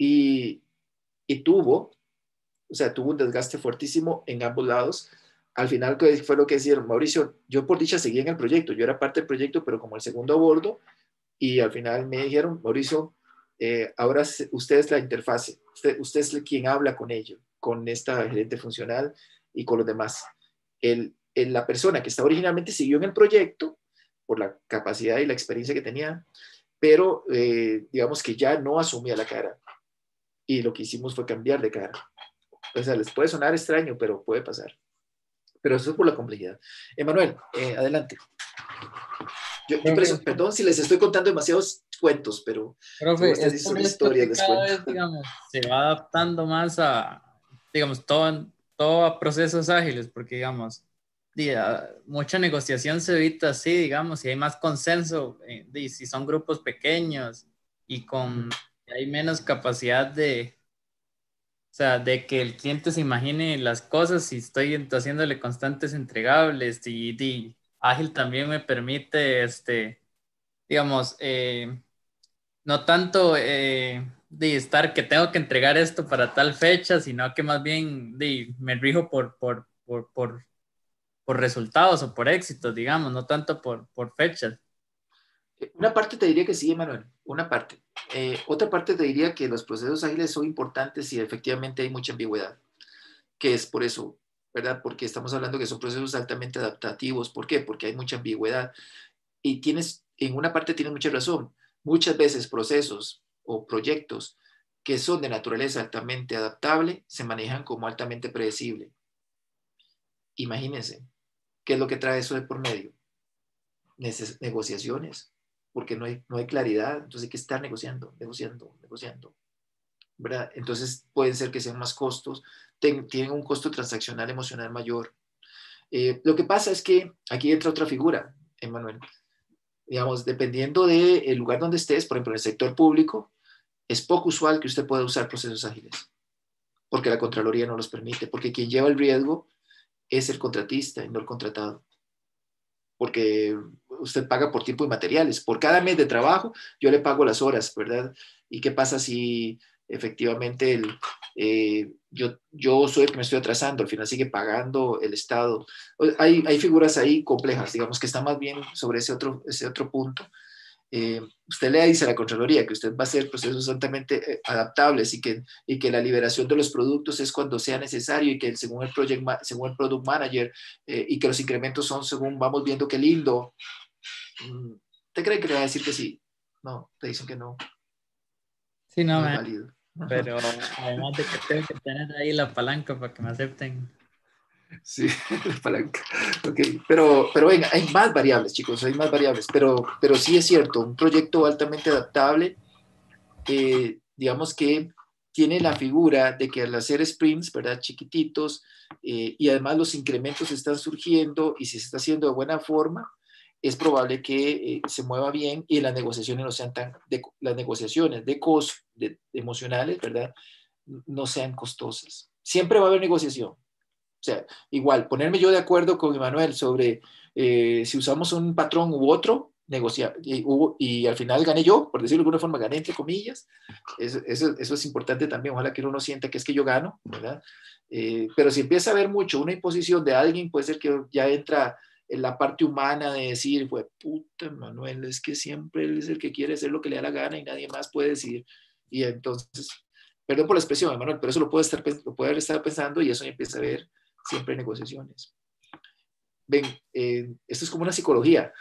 [SPEAKER 1] y, y tuvo, o sea, tuvo un desgaste fuertísimo en ambos lados. Al final, ¿qué fue lo que decían? Mauricio, yo por dicha seguía en el proyecto, yo era parte del proyecto, pero como el segundo a bordo, y al final me dijeron, Mauricio, eh, ahora usted es la interfase, usted, usted es quien habla con ellos, con esta gerente funcional y con los demás. El, el, la persona que estaba originalmente siguió en el proyecto por la capacidad y la experiencia que tenía, pero eh, digamos que ya no asumía la cara. Y lo que hicimos fue cambiar de cara. O sea, les puede sonar extraño, pero puede pasar. Pero eso es por la complejidad. Emanuel, eh, adelante. Yo, yo preso, perdón si les estoy contando demasiados cuentos, pero
[SPEAKER 12] profe, es
[SPEAKER 1] ustedes
[SPEAKER 12] por
[SPEAKER 1] son
[SPEAKER 12] esto
[SPEAKER 1] historias,
[SPEAKER 12] que
[SPEAKER 1] les
[SPEAKER 12] cada
[SPEAKER 1] cuento.
[SPEAKER 12] vez, digamos, se va adaptando más a, digamos, todo, todo a procesos ágiles, porque, digamos, día, mucha negociación se evita así, digamos, y hay más consenso, eh, y si son grupos pequeños y con hay menos capacidad de, o sea, de que el cliente se imagine las cosas y estoy haciéndole constantes entregables y, y ágil también me permite, este, digamos, eh, no tanto eh, de estar que tengo que entregar esto para tal fecha, sino que más bien de, me rijo por, por, por, por, por resultados o por éxitos, digamos, no tanto por, por fechas.
[SPEAKER 1] Una parte te diría que sí, Emanuel, una parte. Eh, otra parte te diría que los procesos ágiles son importantes y efectivamente hay mucha ambigüedad, que es por eso, ¿verdad? Porque estamos hablando que son procesos altamente adaptativos. ¿Por qué? Porque hay mucha ambigüedad. Y tienes, en una parte tienes mucha razón. Muchas veces procesos o proyectos que son de naturaleza altamente adaptable se manejan como altamente predecible. Imagínense, ¿qué es lo que trae eso de por medio? Neces- negociaciones, porque no hay, no hay claridad, entonces hay que estar negociando, negociando, negociando, ¿verdad? Entonces pueden ser que sean más costos, ten, tienen un costo transaccional emocional mayor. Eh, lo que pasa es que aquí entra otra figura, Emanuel. Digamos, dependiendo del lugar donde estés, por ejemplo, en el sector público, es poco usual que usted pueda usar procesos ágiles, porque la Contraloría no los permite, porque quien lleva el riesgo es el contratista y no el contratado. Porque usted paga por tiempo y materiales. Por cada mes de trabajo, yo le pago las horas, ¿verdad? ¿Y qué pasa si efectivamente el, eh, yo, yo soy el que me estoy atrasando? Al final sigue pagando el Estado. Hay, hay figuras ahí complejas, digamos, que están más bien sobre ese otro, ese otro punto. Eh, usted le dice a la Contraloría que usted va a hacer procesos altamente eh, adaptables y que, y que la liberación de los productos es cuando sea necesario y que según el, project, según el Product Manager eh, y que los incrementos son según vamos viendo qué lindo. ¿Te cree que le va a decir que sí? No, te dicen que no.
[SPEAKER 12] Sí, no,
[SPEAKER 1] no
[SPEAKER 12] man,
[SPEAKER 1] es válido.
[SPEAKER 12] pero además de que tengo que tener ahí la palanca para que me acepten.
[SPEAKER 1] Sí, la palanca. Okay. Pero, pero venga, hay más variables, chicos, hay más variables, pero, pero sí es cierto, un proyecto altamente adaptable, eh, digamos que tiene la figura de que al hacer sprints, ¿verdad? Chiquititos, eh, y además los incrementos están surgiendo y si se está haciendo de buena forma, es probable que eh, se mueva bien y las negociaciones no sean tan, de, las negociaciones de costo, de, de emocionales, ¿verdad? No sean costosas. Siempre va a haber negociación. O sea, igual, ponerme yo de acuerdo con Emanuel sobre eh, si usamos un patrón u otro, negociar, y, y, al final gané yo, por decirlo de alguna forma, gané entre comillas, eso, eso, eso es importante también, ojalá que uno sienta que es que yo gano, ¿verdad? Eh, pero si empieza a haber mucho una imposición de alguien, puede ser que ya entra en la parte humana de decir, pues puta, Emanuel, es que siempre él es el que quiere hacer lo que le da la gana y nadie más puede decir, y entonces, perdón por la expresión, Emanuel, pero eso lo puede estar, lo puede estar pensando y eso empieza a ver siempre negociaciones. Ven, eh, esto es como una psicología.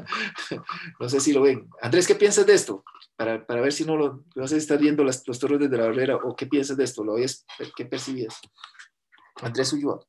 [SPEAKER 1] No sé si lo ven. Andrés, ¿qué piensas de esto? Para, para ver si no lo, no sé si estás viendo las, los toros desde la barrera o qué piensas de esto, lo oyes, ¿qué percibías? Andrés Ulloa.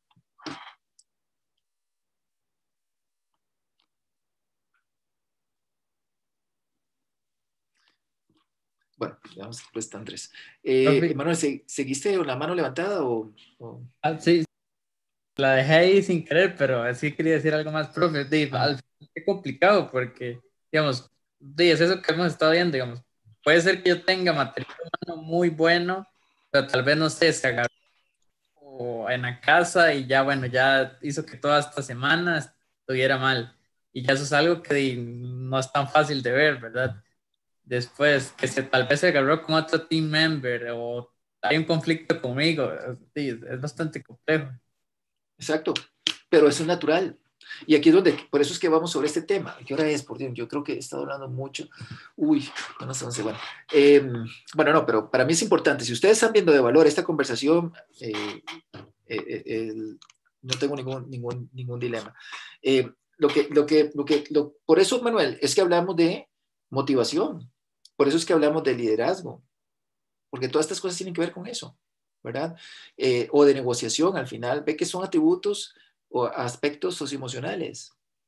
[SPEAKER 1] Bueno, digamos, pues está Andrés. Eh, Emanuel, ¿seguiste con la mano levantada o...? o...
[SPEAKER 12] Ah, sí, la dejé ahí sin querer, pero sí quería decir algo más, profe. Dave, ah. Al final es complicado porque, digamos, Dave, es eso que hemos estado viendo, digamos. Puede ser que yo tenga material humano muy bueno, pero tal vez, no sé, se agarró en la casa y ya, bueno, ya hizo que toda esta semana estuviera mal. Y ya eso es algo que no es tan fácil de ver, ¿verdad? después que se, tal vez se agarró con otro team member o hay un conflicto conmigo, sí, es bastante complejo.
[SPEAKER 1] Exacto, pero eso es natural. Y aquí es donde, por eso es que vamos sobre este tema. ¿Qué hora es? Por Dios, yo creo que he estado hablando mucho. Uy, no sé, bueno. Eh, bueno, no, pero para mí es importante. Si ustedes están viendo de valor esta conversación, eh, eh, eh, no tengo ningún, ningún, ningún dilema. Eh, lo que, lo que, lo que, lo, por eso, Manuel, es que hablamos de motivación. Por eso es que hablamos de liderazgo. Porque todas estas cosas tienen que ver con eso, ¿verdad? Eh, o de negociación, al final, ve que son atributos o aspectos socioemocionales.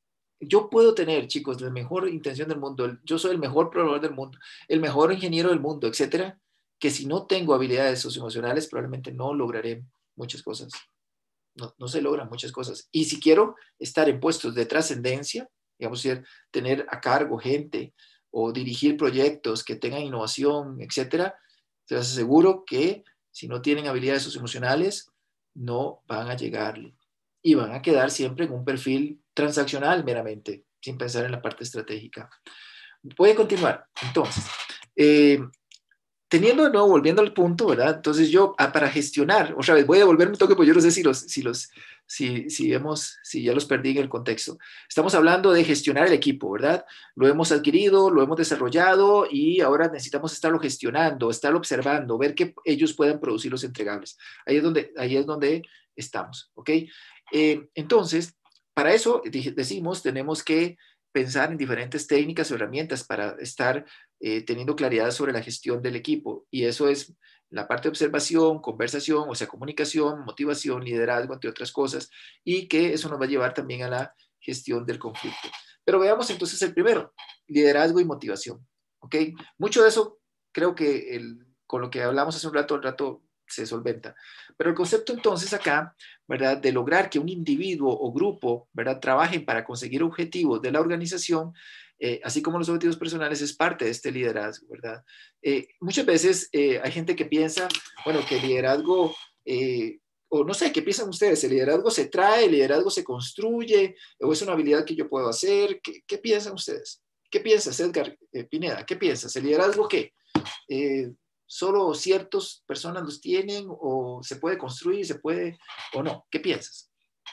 [SPEAKER 1] Yo puedo tener, chicos, la mejor intención del mundo, yo soy el mejor programador del mundo, el mejor ingeniero del mundo, etcétera, que si no tengo habilidades socioemocionales, probablemente no lograré muchas cosas. No, no se logran muchas cosas. Y si quiero estar en puestos de trascendencia, digamos, tener a cargo gente o dirigir proyectos que tengan innovación, etcétera, te aseguro que si no tienen habilidades socioemocionales, no van a llegarle. Y van a quedar siempre en un perfil transaccional meramente, sin pensar en la parte estratégica. Voy a continuar. Entonces, eh, teniendo de nuevo, volviendo al punto, ¿verdad? Entonces yo, ah, para gestionar, otra vez, voy a devolverme un toque, porque yo no sé si los, si los, si, si hemos, si ya los perdí en el contexto. Estamos hablando de gestionar el equipo, ¿verdad? Lo hemos adquirido, lo hemos desarrollado y ahora necesitamos estarlo gestionando, estarlo observando, ver que ellos puedan producir los entregables. Ahí es donde, ahí es donde estamos, ¿ok? Eh, entonces, para eso decimos, tenemos que pensar en diferentes técnicas o herramientas para estar eh, teniendo claridad sobre la gestión del equipo. Y eso es la parte de observación, conversación, o sea, comunicación, motivación, liderazgo, entre otras cosas, y que eso nos va a llevar también a la gestión del conflicto. Pero veamos entonces el primero, liderazgo y motivación. ¿Ok? Mucho de eso creo que el, con lo que hablamos hace un rato, un rato se solventa. Pero el concepto entonces acá, ¿verdad? De lograr que un individuo o grupo, ¿verdad? Trabajen para conseguir objetivos de la organización, eh, así como los objetivos personales, es parte de este liderazgo, ¿verdad? Eh, muchas veces eh, hay gente que piensa, bueno, que el liderazgo, eh, o no sé, ¿qué piensan ustedes? ¿El liderazgo se trae, el liderazgo se construye, o es una habilidad que yo puedo hacer? ¿Qué, qué piensan ustedes? ¿Qué piensas, Edgar eh, Pineda? ¿Qué piensas? ¿El liderazgo qué? Eh, ¿Solo ciertas personas los tienen o se puede construir, se puede o no? ¿Qué piensas?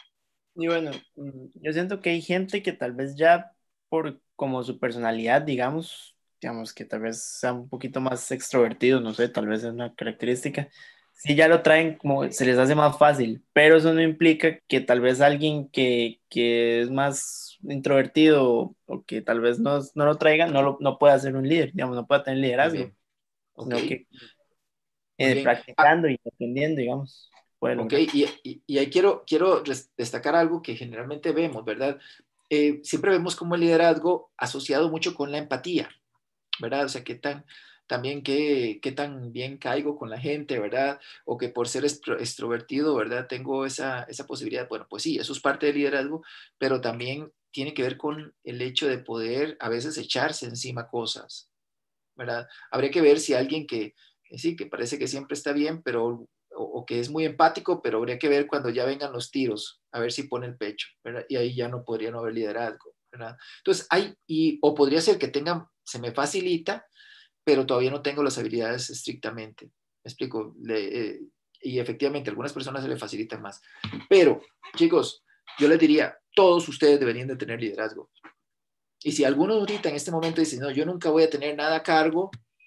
[SPEAKER 10] Y bueno, yo siento que hay gente que tal vez ya por como su personalidad, digamos, digamos que tal vez sea un poquito más extrovertido, no sé, tal vez es una característica, sí ya lo traen como se les hace más fácil, pero eso no implica que tal vez alguien que, que es más introvertido o, o que tal vez no, no lo traiga, no, lo, no pueda ser un líder, digamos, no pueda tener liderazgo.
[SPEAKER 1] Okay.
[SPEAKER 10] Sino que eh, practicando ah, y aprendiendo, digamos.
[SPEAKER 1] Bueno, ok, y, y, y ahí quiero, quiero destacar algo que generalmente vemos, ¿verdad? Eh, siempre vemos como el liderazgo asociado mucho con la empatía, ¿verdad? O sea, qué tan, también qué, qué tan bien caigo con la gente, ¿verdad? O que por ser extro, extrovertido, ¿verdad? Tengo esa, esa posibilidad. Bueno, pues sí, eso es parte del liderazgo, pero también tiene que ver con el hecho de poder a veces echarse encima cosas, ¿verdad? Habría que ver si alguien que, que sí, que parece que siempre está bien, pero, o, o que es muy empático, pero habría que ver cuando ya vengan los tiros, a ver si pone el pecho, ¿verdad? Y ahí ya no podría no haber liderazgo, ¿verdad? Entonces, hay, y, o podría ser que tengan, se me facilita, pero todavía no tengo las habilidades estrictamente. ¿Me explico? Le, eh, y efectivamente, a algunas personas se les facilitan más. Pero, chicos, yo les diría, todos ustedes deberían de tener liderazgo. Y si alguno ahorita en este momento dice, no, yo nunca voy a tener nada a cargo,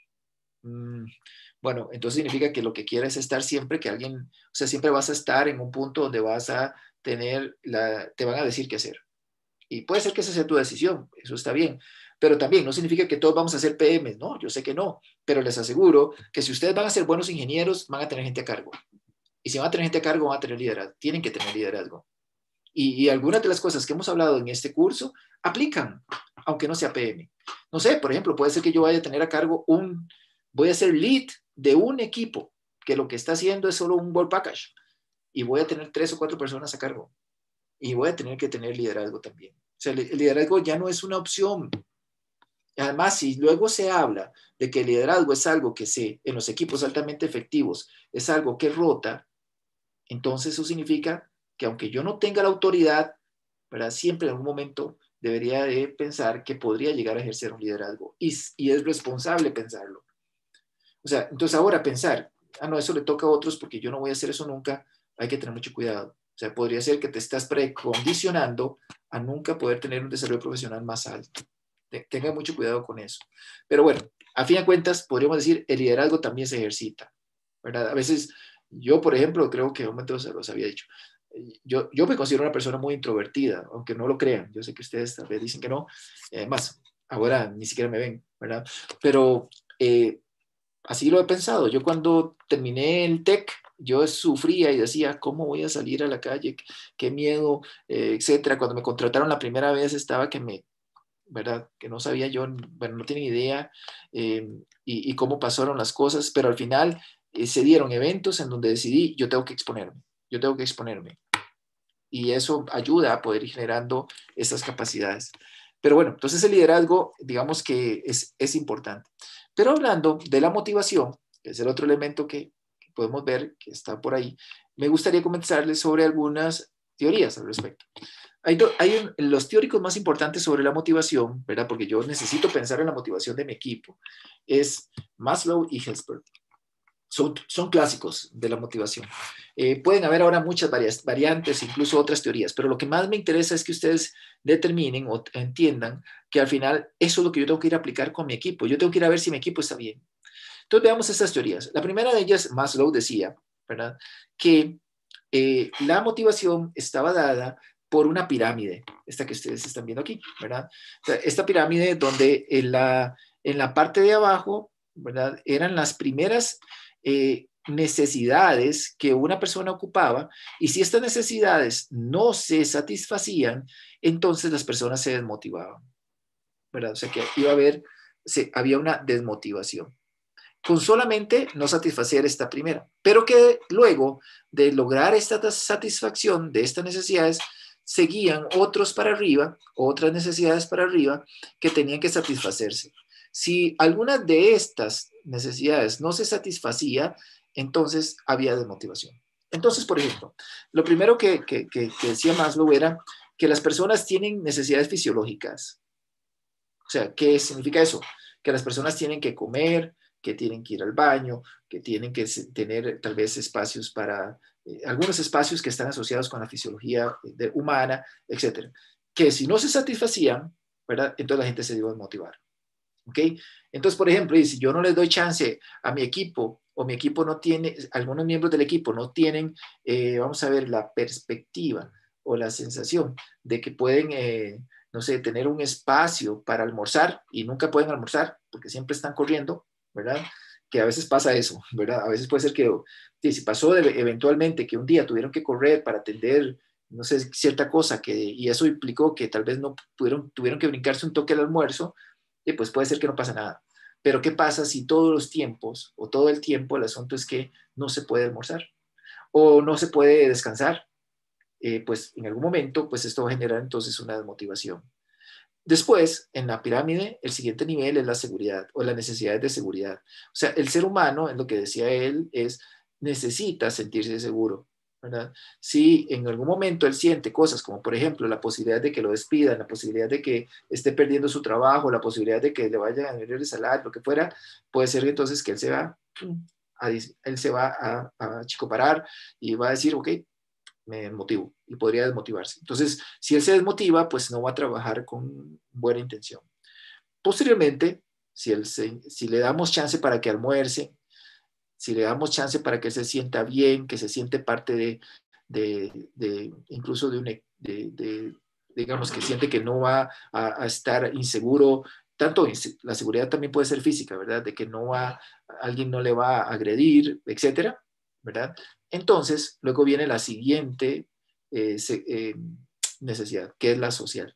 [SPEAKER 1] mmm, bueno, entonces significa que lo que quieres es estar siempre que alguien, o sea, siempre vas a estar en un punto donde vas a tener, la, te van a decir qué hacer. Y puede ser que esa sea tu decisión, eso está bien. Pero también no significa que todos vamos a ser P Ms, ¿no? Yo sé que no, pero les aseguro que si ustedes van a ser buenos ingenieros, van a tener gente a cargo. Y si van a tener gente a cargo, van a tener liderazgo, tienen que tener liderazgo. Y, y algunas de las cosas que hemos hablado en este curso aplican, aunque no sea P M. No sé, por ejemplo, puede ser que yo vaya a tener a cargo un, voy a ser lead de un equipo que lo que está haciendo es solo un work package y voy a tener tres o cuatro personas a cargo y voy a tener que tener liderazgo también. O sea, el liderazgo ya no es una opción. Además, si luego se habla de que el liderazgo es algo que se, en los equipos altamente efectivos, es algo que rota, entonces eso significa que aunque yo no tenga la autoridad, ¿verdad? Siempre en algún momento debería de pensar que podría llegar a ejercer un liderazgo y, y es responsable pensarlo. O sea, entonces ahora pensar, ah, no, eso le toca a otros porque yo no voy a hacer eso nunca, hay que tener mucho cuidado. O sea, podría ser que te estás precondicionando a nunca poder tener un desarrollo profesional más alto. Tenga mucho cuidado con eso. Pero bueno, a fin de cuentas, podríamos decir, el liderazgo también se ejercita, ¿verdad? A veces, yo, por ejemplo, creo que en un momento se los había dicho, yo, yo me considero una persona muy introvertida, aunque no lo crean. Yo sé que ustedes tal vez dicen que no. Además, ahora ni siquiera me ven, ¿verdad? Pero eh, así lo he pensado. Yo cuando terminé el TEC, yo sufría y decía, ¿cómo voy a salir a la calle? Qué miedo, eh, etcétera. Cuando me contrataron la primera vez estaba que me, ¿verdad? Que no sabía yo, bueno, no tenía idea eh, y, y cómo pasaron las cosas, pero al final eh, se dieron eventos en donde decidí, yo tengo que exponerme, yo tengo que exponerme. Y eso ayuda a poder ir generando estas capacidades. Pero bueno, entonces el liderazgo, digamos que es, es importante. Pero hablando de la motivación, que es el otro elemento que, que podemos ver, que está por ahí, me gustaría comenzarles sobre algunas teorías al respecto. Hay, do, hay un, los teóricos más importantes sobre la motivación, ¿verdad? Porque yo necesito pensar en la motivación de mi equipo, es Maslow y Herzberg. Son, son clásicos de la motivación. Eh, pueden haber ahora muchas varias, variantes, incluso otras teorías, pero lo que más me interesa es que ustedes determinen o entiendan que al final eso es lo que yo tengo que ir a aplicar con mi equipo. Yo tengo que ir a ver si mi equipo está bien. Entonces veamos estas teorías. La primera de ellas, Maslow decía, ¿verdad? Que eh, la motivación estaba dada por una pirámide, esta que ustedes están viendo aquí, ¿verdad? O sea, esta pirámide donde en la, en la parte de abajo, ¿verdad? Eran las primeras eh, necesidades que una persona ocupaba, y si estas necesidades no se satisfacían, entonces las personas se desmotivaban, ¿verdad? O sea que iba a haber, se, había una desmotivación con solamente no satisfacer esta primera, pero que luego de lograr esta satisfacción de estas necesidades, seguían otros para arriba, otras necesidades para arriba que tenían que satisfacerse. Si alguna de estas necesidades no se satisfacía, entonces había desmotivación. Entonces, por ejemplo, lo primero que, que, que, que decía Maslow era que las personas tienen necesidades fisiológicas. O sea, ¿qué significa eso? Que las personas tienen que comer, que tienen que ir al baño, que tienen que tener tal vez espacios para, eh, algunos espacios que están asociados con la fisiología de, humana, etcétera. Que si no se satisfacían, ¿verdad? Entonces la gente se iba a desmotivar. ¿Ok? Entonces, por ejemplo, si yo no les doy chance a mi equipo, o mi equipo no tiene, algunos miembros del equipo no tienen, eh, vamos a ver, la perspectiva o la sensación de que pueden, eh, no sé, tener un espacio para almorzar y nunca pueden almorzar porque siempre están corriendo, ¿verdad? Que a veces pasa eso, ¿verdad? A veces puede ser que, si pasó de, eventualmente que un día tuvieron que correr para atender, no sé, cierta cosa, que, y eso implicó que tal vez no pudieron, tuvieron que brincarse un toque al almuerzo, y pues puede ser que no pasa nada. Pero ¿qué pasa si todos los tiempos, o todo el tiempo, el asunto es que no se puede almorzar, o no se puede descansar? Eh, pues en algún momento, pues esto va a generar entonces una desmotivación. Después, en la pirámide, el siguiente nivel es la seguridad o las necesidades de seguridad. O sea, el ser humano, en lo que decía él, es necesita sentirse seguro, ¿verdad? Si en algún momento él siente cosas como, por ejemplo, la posibilidad de que lo despidan, la posibilidad de que esté perdiendo su trabajo, la posibilidad de que le vayan a venir el salario, lo que fuera, puede ser entonces que él se va a, él se va a, a chicoparar y va a decir, ok, me motivo, y podría desmotivarse. Entonces, si él se desmotiva, pues no va a trabajar con buena intención. Posteriormente, si, él se, si le damos chance para que almuerce, si le damos chance para que se sienta bien, que se siente parte de, de, de incluso de un, de, de, digamos, que siente que no va a, a estar inseguro, tanto la seguridad también puede ser física, ¿verdad? De que no va, alguien no le va a agredir, etcétera, ¿verdad? Entonces, luego viene la siguiente eh, se, eh, necesidad, que es la social.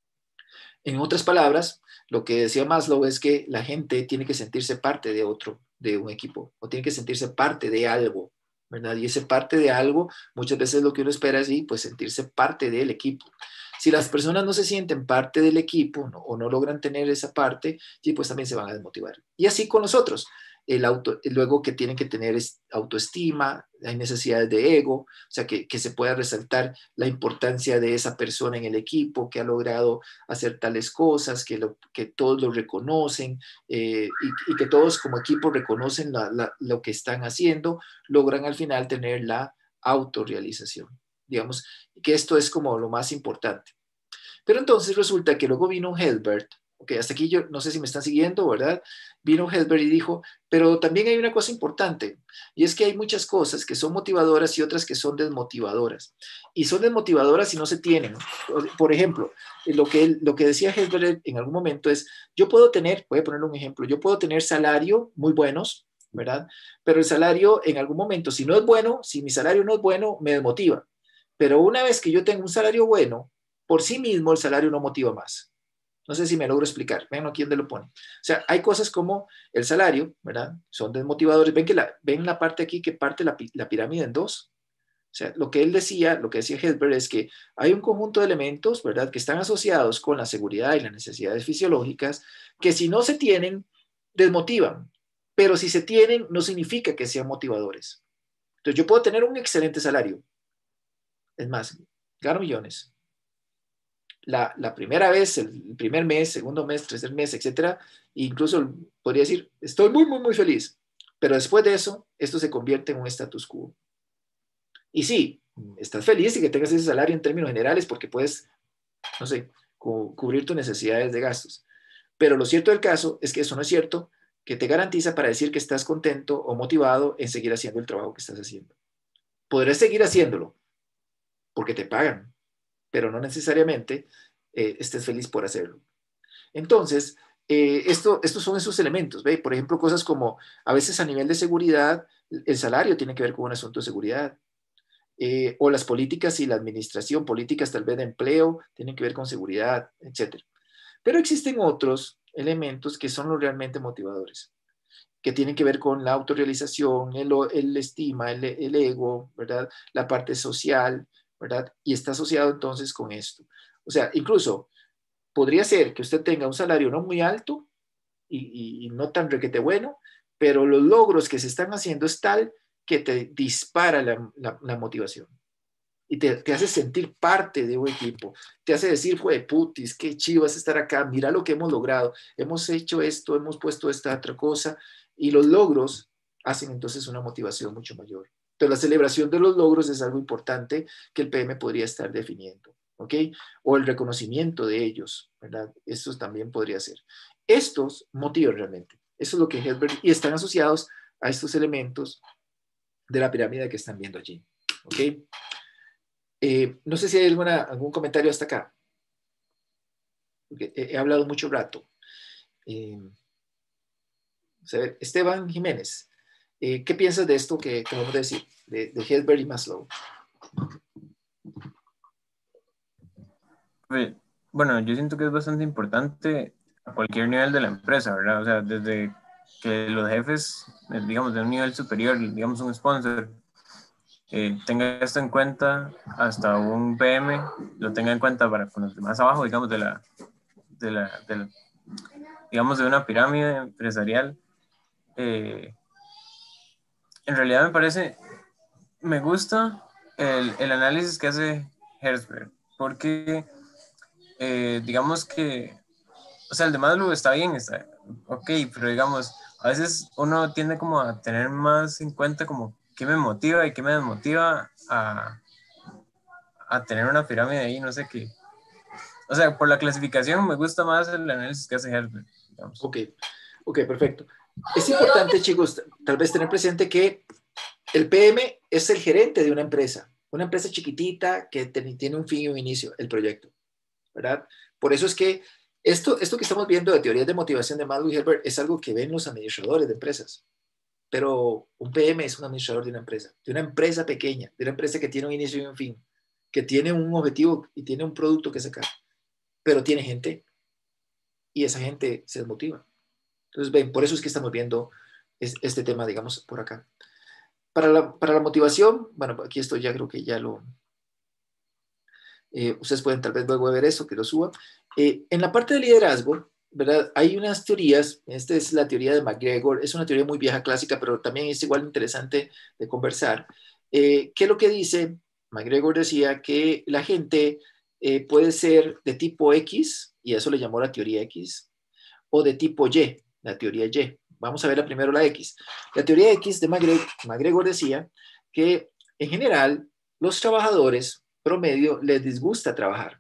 [SPEAKER 1] En otras palabras, lo que decía Maslow es que la gente tiene que sentirse parte de otro, de un equipo, o tiene que sentirse parte de algo, ¿verdad? Y ese parte de algo, muchas veces lo que uno espera es, sí, pues sentirse parte del equipo. Si las personas no se sienten parte del equipo, ¿no? O no logran tener esa parte, sí, pues también se van a desmotivar. Y así con nosotros. El auto, luego que tienen que tener autoestima, hay necesidades de ego, o sea, que, que se pueda resaltar la importancia de esa persona en el equipo, que ha logrado hacer tales cosas, que, lo, que todos lo reconocen eh, y, y que todos como equipo reconocen la, la, lo que están haciendo, logran al final tener la autorrealización. Digamos que esto es como lo más importante. Pero entonces resulta que luego vino Hilbert. Ok, hasta aquí yo no sé si me están siguiendo, ¿verdad? Vino Hilbert y dijo, pero también hay una cosa importante, y es que hay muchas cosas que son motivadoras y otras que son desmotivadoras. Y son desmotivadoras si no se tienen. Por ejemplo, lo que, él, lo que decía Hilbert en algún momento es, yo puedo tener, voy a ponerle un ejemplo, yo puedo tener salario muy buenos, ¿verdad? Pero el salario en algún momento, si no es bueno, si mi salario no es bueno, me desmotiva. Pero una vez que yo tengo un salario bueno, por sí mismo el salario no motiva más. No sé si me logro explicar. Ven aquí donde lo pone. O sea, hay cosas como el salario, ¿verdad? Son desmotivadores. Ven, que la, ven la parte aquí que parte la, la pirámide en dos. O sea, lo que él decía, lo que decía Hilbert es que hay un conjunto de elementos, ¿verdad? Que están asociados con la seguridad y las necesidades fisiológicas que si no se tienen, desmotivan. Pero si se tienen, no significa que sean motivadores. Entonces, yo puedo tener un excelente salario. Es más, gano millones. La, la primera vez, el primer mes, segundo mes, tercer mes, etcétera, incluso podría decir, estoy muy, muy, muy feliz. Pero después de eso, esto se convierte en un status quo. Y sí, estás feliz y que tengas ese salario en términos generales porque puedes, no sé, cu cubrir tus necesidades de gastos. Pero lo cierto del caso es que eso no es cierto, que te garantiza para decir que estás contento o motivado en seguir haciendo el trabajo que estás haciendo. Podrás seguir haciéndolo porque te pagan, pero no necesariamente eh, estés feliz por hacerlo. Entonces, eh, esto, estos son esos elementos, ¿ve? Por ejemplo, cosas como a veces a nivel de seguridad, el salario tiene que ver con un asunto de seguridad, eh, o las políticas y la administración, políticas tal vez de empleo, tienen que ver con seguridad, etcétera. Pero existen otros elementos que son los realmente motivadores, que tienen que ver con la autorrealización, el, el estima, el, el ego, ¿verdad? La parte social, ¿verdad? Y está asociado entonces con esto. O sea, incluso podría ser que usted tenga un salario no muy alto y, y, y no tan requete bueno, pero los logros que se están haciendo es tal que te dispara la, la, la motivación y te, te hace sentir parte de un equipo, te hace decir, fue putis, qué chivas estar acá, mira lo que hemos logrado, hemos hecho esto, hemos puesto esta otra cosa, y los logros hacen entonces una motivación mucho mayor. Entonces, la celebración de los logros es algo importante que el P M podría estar definiendo, ¿ok? O el reconocimiento de ellos, ¿verdad? Estos también podría ser. Estos motivan realmente. Eso es lo que Hilbert, y están asociados a estos elementos de la pirámide que están viendo allí, ¿ok? Eh, no sé si hay alguna, algún comentario hasta acá. Porque he, he hablado mucho rato. Eh, o sea, Esteban Jiménez. Eh, ¿Qué piensas de esto que acabamos de decir, de, de Hilbert y Maslow?
[SPEAKER 6] Bueno, yo siento que es bastante importante a cualquier nivel de la empresa, ¿verdad? O sea, desde que los jefes, digamos, de un nivel superior, digamos un sponsor, eh, tenga esto en cuenta, hasta un P M lo tenga en cuenta para con los demás abajo, digamos, de la, de la, de la digamos, de una pirámide empresarial. Eh, en realidad me parece, me gusta el, el análisis que hace Herzberg, porque eh, digamos que, o sea, el de Maslow está bien, está ok, pero digamos, a veces uno tiende como a tener más en cuenta como qué me motiva y qué me desmotiva a, a tener una pirámide ahí, no sé qué. O sea, por la clasificación me gusta más el análisis que hace Herzberg, digamos.
[SPEAKER 1] Ok, ok, perfecto. Es importante, chicos, tal vez tener presente que el P M es el gerente de una empresa, una empresa chiquitita que tiene un fin y un inicio, el proyecto, ¿verdad? Por eso es que esto, esto que estamos viendo de teorías de motivación de Maslow y Hilbert es algo que ven los administradores de empresas, pero un P M es un administrador de una empresa, de una empresa pequeña, de una empresa que tiene un inicio y un fin, que tiene un objetivo y tiene un producto que sacar, pero tiene gente y esa gente se desmotiva. Entonces, ven, por eso es que estamos viendo este tema, digamos, por acá. Para la, para la motivación, bueno, aquí esto ya creo que ya lo... Eh, ustedes pueden tal vez luego ver eso, que lo suba. Eh, en la parte de liderazgo, ¿verdad? Hay unas teorías, esta es la teoría de McGregor, es una teoría muy vieja, clásica, pero también es igual interesante de conversar. Eh, ¿Qué es lo que dice? McGregor decía que la gente eh, puede ser de tipo X, y eso le llamó la teoría X, o de tipo Y, la teoría Y. Vamos a ver primero la X. La teoría X de McGregor, McGregor decía que en general los trabajadores promedio les disgusta trabajar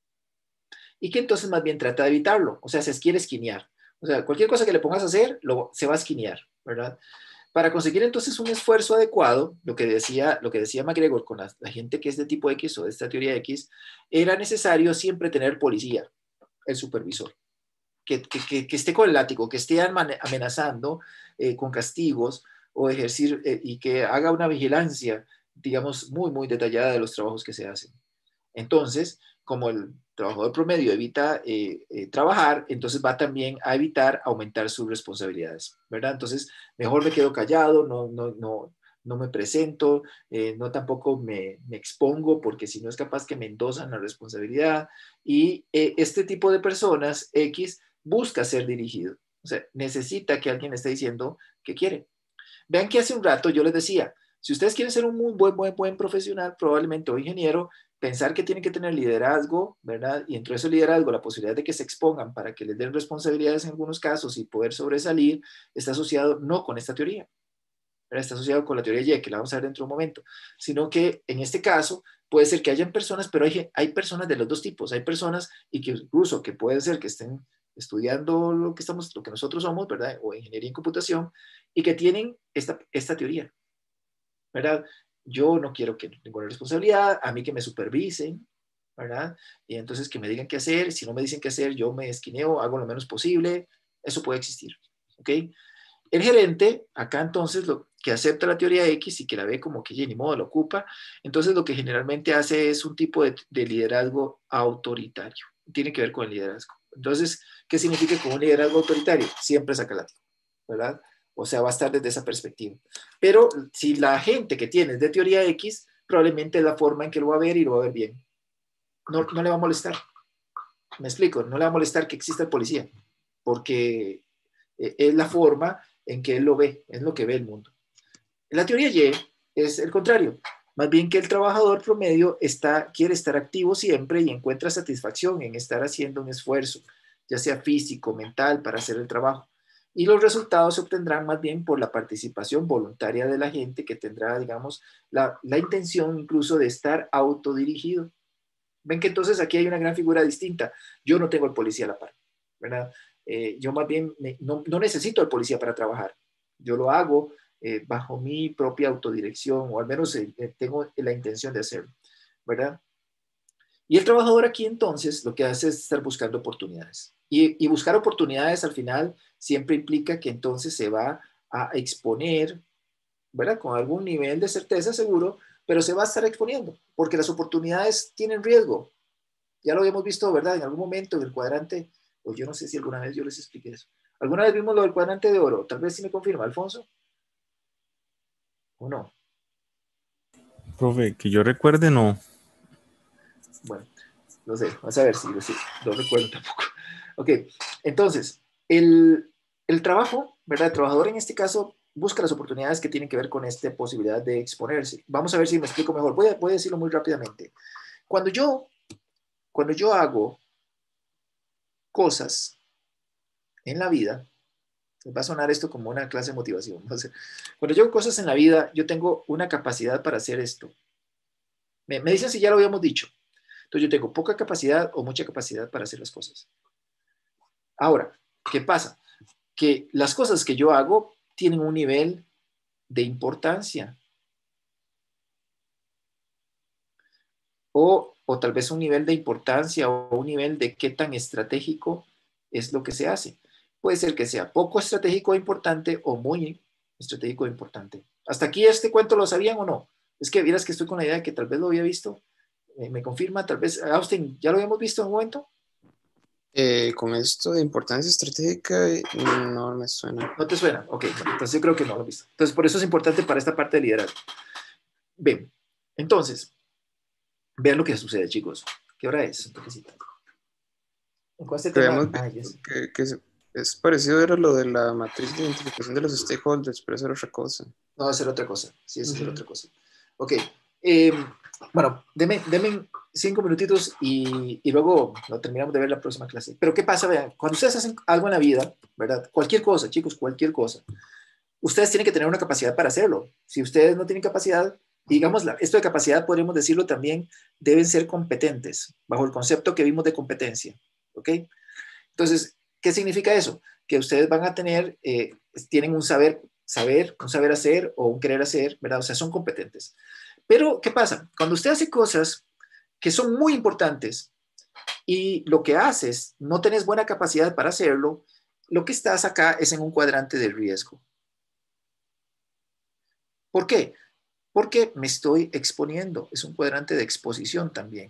[SPEAKER 1] y que entonces más bien trata de evitarlo, o sea, se quiere esquinear. O sea, cualquier cosa que le pongas a hacer, lo, se va a esquinear, ¿verdad? Para conseguir entonces un esfuerzo adecuado, lo que decía, lo que decía McGregor con la, la gente que es de tipo X o de esta teoría X, era necesario siempre tener policía, el supervisor, que, que, que, que esté con el látigo, que esté amenazando eh, con castigos o ejercer eh, y que haga una vigilancia, digamos, muy, muy detallada de los trabajos que se hacen. Entonces, como el trabajador promedio evita eh, eh, trabajar, entonces va también a evitar aumentar sus responsabilidades, ¿verdad? Entonces, mejor me quedo callado, no, no, no, no me presento, eh, no tampoco me, me expongo, porque si no es capaz que me endosan la responsabilidad. Y eh, este tipo de personas, X, busca ser dirigido. O sea, necesita que alguien le esté diciendo que quiere. Vean que hace un rato yo les decía, si ustedes quieren ser un muy buen, buen, buen profesional, probablemente o ingeniero, pensar que tienen que tener liderazgo, ¿verdad? Y entre ese liderazgo, la posibilidad de que se expongan para que les den responsabilidades en algunos casos y poder sobresalir, está asociado no con esta teoría, ¿verdad? Está asociado con la teoría Y, que la vamos a ver dentro de un momento, sino que en este caso puede ser que hayan personas, pero hay, hay personas de los dos tipos. Hay personas y que incluso que puede ser que estén estudiando lo que, estamos, lo que nosotros somos, ¿verdad? O ingeniería en computación, y que tienen esta, esta teoría, ¿verdad? Yo no quiero que ninguna responsabilidad, a mí que me supervisen, ¿verdad? Y entonces que me digan qué hacer, si no me dicen qué hacer, yo me esquineo, hago lo menos posible, eso puede existir, ¿ok? El gerente, acá entonces, lo que acepta la teoría X y que la ve como que ya ni modo lo ocupa, entonces lo que generalmente hace es un tipo de, de liderazgo autoritario, tiene que ver con el liderazgo. Entonces, ¿qué significa con un liderazgo autoritario? Siempre saca látigo, ¿verdad? O sea, va a estar desde esa perspectiva. Pero si la gente que tiene es de teoría X, probablemente es la forma en que lo va a ver y lo va a ver bien. No, no le va a molestar. Me explico, no le va a molestar que exista el policía, porque es la forma en que él lo ve, es lo que ve el mundo. La teoría Y es el contrario. Más bien que el trabajador promedio está, quiere estar activo siempre y encuentra satisfacción en estar haciendo un esfuerzo, ya sea físico, mental, para hacer el trabajo. Y los resultados se obtendrán más bien por la participación voluntaria de la gente que tendrá, digamos, la, la intención incluso de estar autodirigido. Ven que entonces aquí hay una gran figura distinta. Yo no tengo el policía a la par, ¿verdad? Eh, yo más bien me, no, no necesito al policía para trabajar. Yo lo hago eh, bajo mi propia autodirección, o al menos eh, tengo la intención de hacerlo, ¿verdad? Y el trabajador aquí entonces lo que hace es estar buscando oportunidades. Y, y buscar oportunidades al final siempre implica que entonces se va a exponer, ¿verdad? Con algún nivel de certeza seguro, pero se va a estar exponiendo, porque las oportunidades tienen riesgo. Ya lo habíamos visto, ¿verdad? En algún momento en el cuadrante, o yo no sé si alguna vez yo les expliqué eso. ¿Alguna vez vimos lo del cuadrante de oro? Tal vez sí me confirma, Alfonso. ¿O no?
[SPEAKER 15] Profe, que yo recuerde, no.
[SPEAKER 1] Bueno, no sé, vamos a ver si, si no recuerdo tampoco. Ok, entonces, el, el trabajo, ¿verdad? El trabajador en este caso busca las oportunidades que tienen que ver con esta posibilidad de exponerse. Vamos a ver si me explico mejor. Voy a, voy a decirlo muy rápidamente. Cuando yo, cuando yo hago cosas en la vida, va a sonar esto como una clase de motivación. ¿No? Cuando yo hago cosas en la vida, yo tengo una capacidad para hacer esto. Me, me dicen si ya lo habíamos dicho. Entonces yo tengo poca capacidad o mucha capacidad para hacer las cosas. Ahora, ¿qué pasa? Que las cosas que yo hago tienen un nivel de importancia. O, o tal vez un nivel de importancia o un nivel de qué tan estratégico es lo que se hace. Puede ser que sea poco estratégico o importante o muy estratégico o importante. ¿Hasta aquí este cuento lo sabían o no? Es que vieras que estoy con la idea de que tal vez lo había visto. Eh, me confirma, tal vez, Austin, ¿ya lo habíamos visto en un momento?
[SPEAKER 5] Eh, con esto de importancia estratégica, no me suena.
[SPEAKER 1] ¿No te suena? Ok, bueno, entonces yo creo que no lo he visto. Entonces, por eso es importante para esta parte de liderazgo. Bien, entonces, vean lo que sucede, chicos. ¿Qué hora es? ¿Con este
[SPEAKER 5] Creemos
[SPEAKER 1] tema? Ah, yes.
[SPEAKER 5] que, que es, es parecido era lo de la matriz de identificación de los stakeholders, pero eso era otra cosa.
[SPEAKER 1] No, eso era otra cosa. Sí, eso
[SPEAKER 5] Uh-huh.
[SPEAKER 1] era otra cosa. Ok. Eh, bueno, denme, denme cinco minutitos y, y luego lo terminamos de ver la próxima clase. Pero ¿qué pasa? Vean, cuando ustedes hacen algo en la vida, ¿verdad? Cualquier cosa, chicos, cualquier cosa. Ustedes tienen que tener una capacidad para hacerlo. Si ustedes no tienen capacidad, digamos, esto de capacidad podríamos decirlo también, deben ser competentes, bajo el concepto que vimos de competencia. ¿Ok? Entonces, ¿qué significa eso? Que ustedes van a tener, eh, tienen un saber, saber, un saber hacer o un querer hacer, ¿verdad? O sea, son competentes. Pero, ¿qué pasa? Cuando usted hace cosas que son muy importantes y lo que haces, no tenés buena capacidad para hacerlo, lo que estás acá es en un cuadrante de riesgo. ¿Por qué? Porque me estoy exponiendo. Es un cuadrante de exposición también.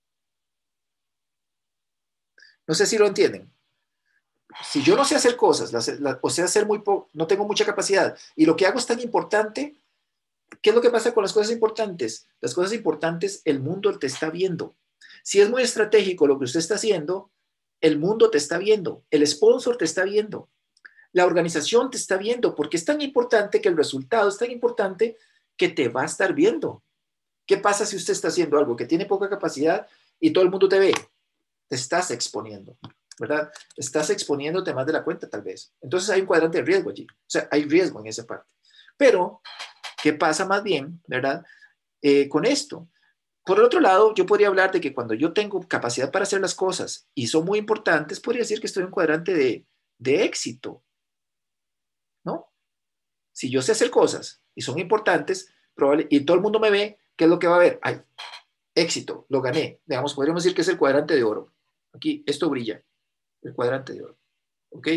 [SPEAKER 1] No sé si lo entienden. Si yo no sé hacer cosas, las, las, o sé hacer muy poco, no tengo mucha capacidad, y lo que hago es tan importante, ¿qué es lo que pasa con las cosas importantes? Las cosas importantes, el mundo te está viendo. Si es muy estratégico lo que usted está haciendo, el mundo te está viendo, el sponsor te está viendo, la organización te está viendo, porque es tan importante que el resultado es tan importante que te va a estar viendo. ¿Qué pasa si usted está haciendo algo que tiene poca capacidad y todo el mundo te ve? Te estás exponiendo, ¿verdad? Estás exponiéndote más de la cuenta, tal vez. Entonces hay un cuadrante de riesgo allí. O sea, hay riesgo en esa parte. Pero, ¿qué pasa más bien, verdad? Eh, con esto. Por el otro lado, yo podría hablar de que cuando yo tengo capacidad para hacer las cosas y son muy importantes, podría decir que estoy en un cuadrante de, de éxito, ¿no? Si yo sé hacer cosas y son importantes, probable, y todo el mundo me ve, ¿qué es lo que va a haber? Ay, éxito, lo gané. Digamos, podríamos decir que es el cuadrante de oro. Aquí, esto brilla, el cuadrante de oro. ¿Ok?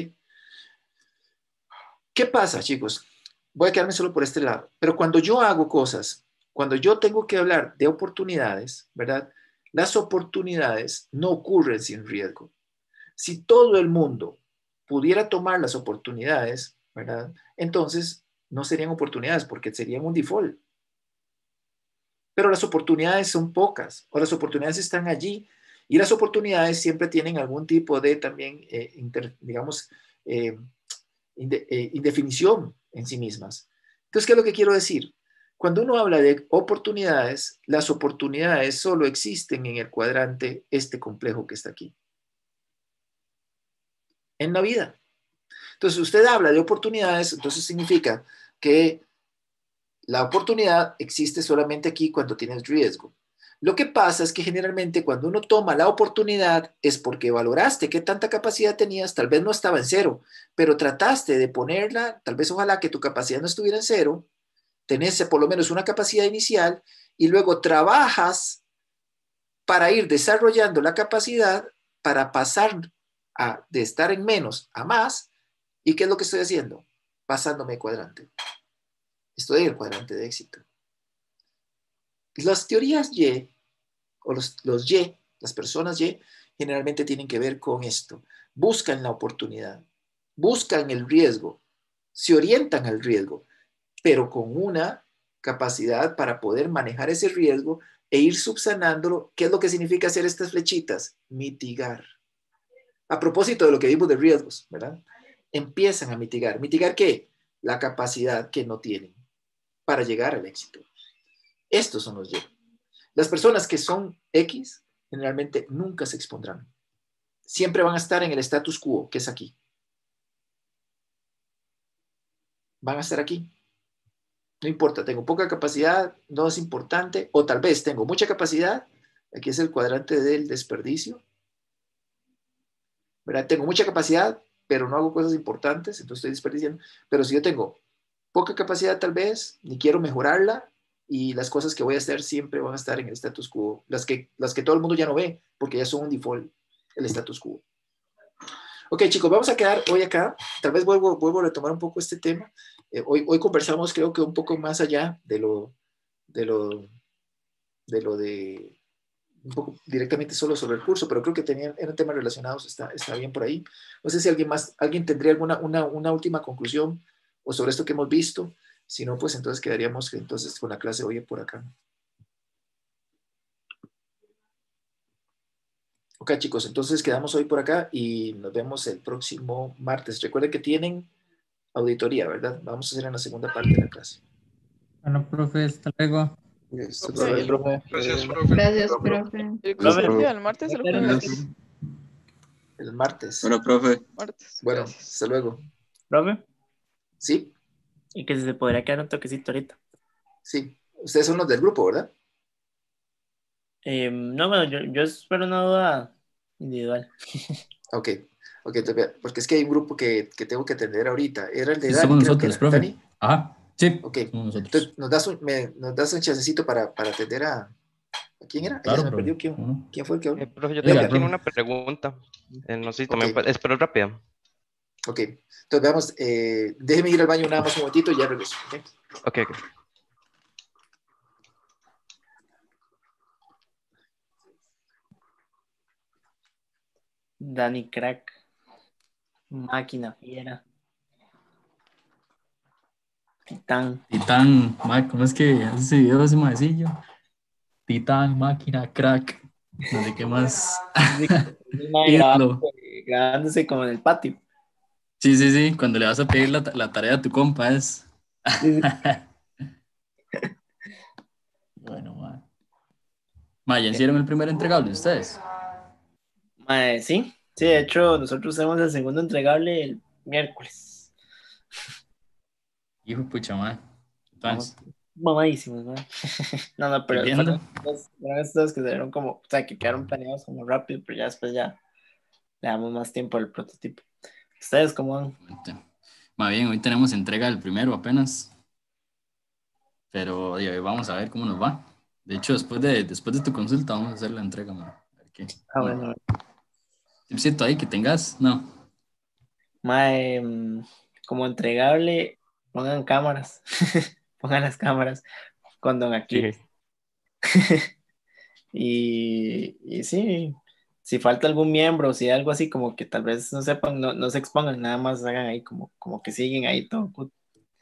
[SPEAKER 1] ¿Qué pasa, chicos? Voy a quedarme solo por este lado. Pero cuando yo hago cosas, cuando yo tengo que hablar de oportunidades, ¿verdad? Las oportunidades no ocurren sin riesgo. Si todo el mundo pudiera tomar las oportunidades, ¿verdad? Entonces no serían oportunidades porque serían un default. Pero las oportunidades son pocas, o las oportunidades están allí, y las oportunidades siempre tienen algún tipo de también, eh, inter, digamos, eh, inde, eh, indefinición en sí mismas. Entonces, ¿qué es lo que quiero decir? Cuando uno habla de oportunidades, las oportunidades solo existen en el cuadrante este complejo que está aquí. En la vida. Entonces, usted habla de oportunidades, entonces significa que la oportunidad existe solamente aquí cuando tienes riesgo. Lo que pasa es que generalmente cuando uno toma la oportunidad es porque valoraste qué tanta capacidad tenías, tal vez no estaba en cero, pero trataste de ponerla, tal vez ojalá que tu capacidad no estuviera en cero, tenés por lo menos una capacidad inicial y luego trabajas para ir desarrollando la capacidad para pasar a, de estar en menos a más. ¿Y qué es lo que estoy haciendo? Pasándome cuadrante. Estoy en el cuadrante de éxito. Las teorías Y, o los, los Y, las personas Y, generalmente tienen que ver con esto. Buscan la oportunidad, buscan el riesgo, se orientan al riesgo, pero con una capacidad para poder manejar ese riesgo e ir subsanándolo. ¿Qué es lo que significa hacer estas flechitas? Mitigar. A propósito de lo que vimos de riesgos, ¿verdad? Empiezan a mitigar. ¿Mitigar qué? La capacidad que no tienen para llegar al éxito. Estos son los Y. Las personas que son X generalmente nunca se expondrán. Siempre van a estar en el status quo, que es aquí. Van a estar aquí. No importa, tengo poca capacidad, no es importante, o tal vez tengo mucha capacidad. Aquí es el cuadrante del desperdicio. ¿Verdad? Tengo mucha capacidad, pero no hago cosas importantes, entonces estoy desperdiciando. Pero si yo tengo poca capacidad tal vez, ni quiero mejorarla, y las cosas que voy a hacer siempre van a estar en el status quo, las que, las que todo el mundo ya no ve, porque ya son un default, el status quo. Ok, chicos, vamos a quedar hoy acá. Tal vez vuelvo, vuelvo a retomar un poco este tema. Eh, hoy, hoy conversamos, creo que un poco más allá de lo de lo de, lo de un poco directamente solo sobre el curso, pero creo que tenían, eran temas relacionados, está, está bien por ahí. No sé si alguien más, alguien tendría alguna una, una última conclusión o sobre esto que hemos visto. Si no, pues entonces quedaríamos entonces con la clase hoy por acá. Ok, chicos, entonces quedamos hoy por acá y nos vemos el próximo martes. Recuerden que tienen auditoría, ¿verdad? Vamos a hacer en la segunda parte de la clase.
[SPEAKER 12] Bueno, profe, hasta luego.
[SPEAKER 1] Listo,
[SPEAKER 14] Ok.
[SPEAKER 1] hasta luego.
[SPEAKER 11] Gracias, profe.
[SPEAKER 13] Gracias, profe.
[SPEAKER 14] ¿El
[SPEAKER 7] Gracias,
[SPEAKER 14] curso
[SPEAKER 7] profe.
[SPEAKER 14] el martes o el jueves?
[SPEAKER 1] El martes.
[SPEAKER 3] Bueno, profe.
[SPEAKER 14] Martes.
[SPEAKER 1] Bueno,
[SPEAKER 14] Gracias.
[SPEAKER 1] hasta luego.
[SPEAKER 10] Profe,
[SPEAKER 1] Sí,
[SPEAKER 10] y que si se podría quedar un toquecito ahorita.
[SPEAKER 1] sí. Ustedes son los del grupo, ¿verdad?
[SPEAKER 10] Eh, no, bueno, yo, yo espero una duda individual.
[SPEAKER 1] Ok, ok, entonces, porque es que hay un grupo que, que tengo que atender ahorita. Era el de
[SPEAKER 9] Sí,
[SPEAKER 1] Dani,
[SPEAKER 9] somos
[SPEAKER 1] creo que
[SPEAKER 9] nosotros,
[SPEAKER 1] era.
[SPEAKER 9] profe.
[SPEAKER 1] ¿Dani?
[SPEAKER 9] Ajá, sí,
[SPEAKER 1] Ok,
[SPEAKER 9] somos nosotros.
[SPEAKER 1] entonces nos das un, me- nos das un chancecito para, para atender a... ¿A quién era? Ahí ya
[SPEAKER 9] Claro,
[SPEAKER 1] se me
[SPEAKER 9] profe.
[SPEAKER 1] perdió quién,
[SPEAKER 9] ¿Cómo no?
[SPEAKER 1] quién fue el que habló.
[SPEAKER 2] Eh, profe, yo tengo
[SPEAKER 9] Edgar,
[SPEAKER 2] aquí
[SPEAKER 9] profe.
[SPEAKER 2] una pregunta. Eh, no sé si
[SPEAKER 1] Ok.
[SPEAKER 2] también puede- es, pero es rápida.
[SPEAKER 1] Ok, entonces veamos, eh, déjeme ir al baño nada más un momentito y ya regreso. ¿Ok?
[SPEAKER 2] Ok, ok.
[SPEAKER 10] Danny Crack, máquina fiera, titán.
[SPEAKER 9] Titán, ma- ¿cómo es que hace ese video ese maecillo? Titán, máquina, crack, no sé qué más.
[SPEAKER 10] Mae,
[SPEAKER 9] Ídolo.
[SPEAKER 10] grabándose, grabándose como en el patio.
[SPEAKER 9] Sí, sí, sí, cuando le vas a pedir la, ta- la tarea a tu compa es.
[SPEAKER 10] Sí, sí.
[SPEAKER 9] Bueno, ma. Ma, ¿ya hicieron el primer entregable ustedes?
[SPEAKER 10] Mae, sí, sí, de hecho, nosotros hacemos el segundo entregable el miércoles.
[SPEAKER 9] Hijo de pucha, ma.
[SPEAKER 10] Vamos,
[SPEAKER 9] Entonces,
[SPEAKER 10] mamadísimos, mae. No, no,
[SPEAKER 9] estoy
[SPEAKER 10] pero
[SPEAKER 9] viendo.
[SPEAKER 10] fueron estos fueron estos que se dieron como, o sea, que quedaron planeados como rápido, pero ya después ya le damos más tiempo al prototipo. ¿Ustedes cómo van?
[SPEAKER 9] Ma, bien, hoy tenemos entrega del primero apenas. Pero oye, vamos a ver cómo nos va. De hecho, después de, después de tu consulta vamos a hacer la entrega, ma. A ver qué.
[SPEAKER 10] Ah, bueno.
[SPEAKER 9] Tipsito ahí que tengas, no.
[SPEAKER 10] Mae, mm, como entregable, pongan cámaras. Pongan las cámaras con Don Aquiles. Y, y sí, si falta algún miembro, si hay algo así como que tal vez no sepan, no, no se expongan, nada más hagan ahí como, como que siguen ahí todo. cool.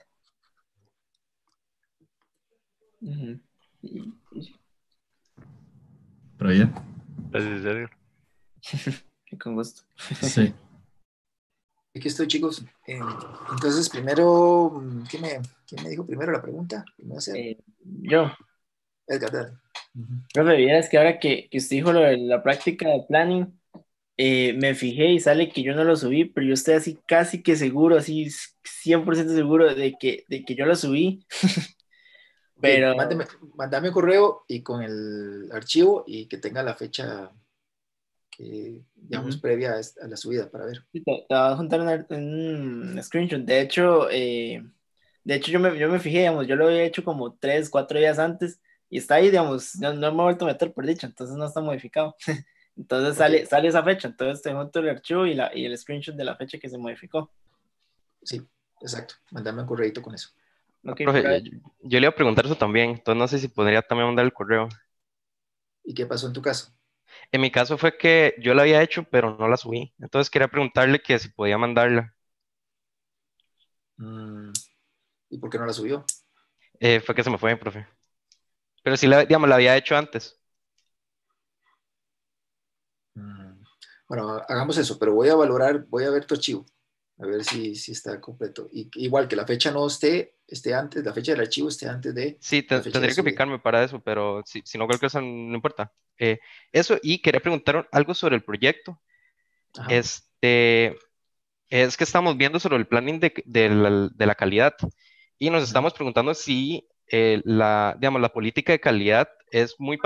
[SPEAKER 10] Ujú. Y- y-
[SPEAKER 9] Pero ya.
[SPEAKER 2] Gracias, Edgar.
[SPEAKER 10] y con gusto.
[SPEAKER 9] Sí.
[SPEAKER 1] Aquí estoy, chicos. Eh, entonces, primero, mm, ¿quién me, quién me dijo primero la pregunta? Primero hacer.
[SPEAKER 10] Eh, yo,
[SPEAKER 1] Edgar, dale.
[SPEAKER 10] profe, vieras que ahora que, que usted dijo lo de la práctica de planning, eh, me fijé y sale que yo no lo subí, pero yo estoy así casi que seguro, así cien por ciento seguro de que, de que yo lo subí.
[SPEAKER 1] Ok,
[SPEAKER 10] Pero
[SPEAKER 1] mándeme, mándame un correo y con el archivo y que tenga la fecha que, digamos,
[SPEAKER 10] Ujú.
[SPEAKER 1] previa a, esta- a la subida para ver.
[SPEAKER 10] Sí, Te, te voy a juntar una- un screenshot. De hecho, eh, de hecho yo me, yo me fijé, digamos, yo lo había hecho como tres, cuatro días antes y está ahí, digamos, no, no me he vuelto a meter por dicho, entonces no está modificado. Entonces sale,
[SPEAKER 1] Ok,
[SPEAKER 10] sale esa fecha, entonces te junto el archivo y, la, y el screenshot de la fecha que se modificó.
[SPEAKER 1] sí, exacto. Mándame un correo con eso.
[SPEAKER 10] Ok,
[SPEAKER 2] Profe,
[SPEAKER 10] pero
[SPEAKER 2] yo, yo le iba a preguntar eso también, entonces no sé si podría también mandar el correo.
[SPEAKER 1] ¿Y qué pasó en tu caso?
[SPEAKER 2] En mi caso fue que yo la había hecho, pero no la subí. Entonces quería preguntarle que si podía mandarla.
[SPEAKER 1] Mm, ¿y por qué no la subió?
[SPEAKER 2] Eh, fue que se me fue, profe. Pero sí, la, digamos, la había hecho antes.
[SPEAKER 1] Mm, bueno, hagamos eso, pero voy a valorar, voy a ver tu archivo, a ver si, si está completo. Y, igual que la fecha no esté, esté antes, la fecha del archivo esté antes de
[SPEAKER 2] Sí,
[SPEAKER 1] la
[SPEAKER 2] te-
[SPEAKER 1] fecha de
[SPEAKER 2] tendría que
[SPEAKER 1] subida.
[SPEAKER 2] picarme para eso, pero si, si no cualquier cosa no importa. Eh, eso, y quería preguntar algo sobre el proyecto.
[SPEAKER 1] Ajá.
[SPEAKER 2] Este, es que estamos viendo sobre el planning de, de la, de la calidad y nos estamos preguntando si eh, la, digamos, la política de calidad es muy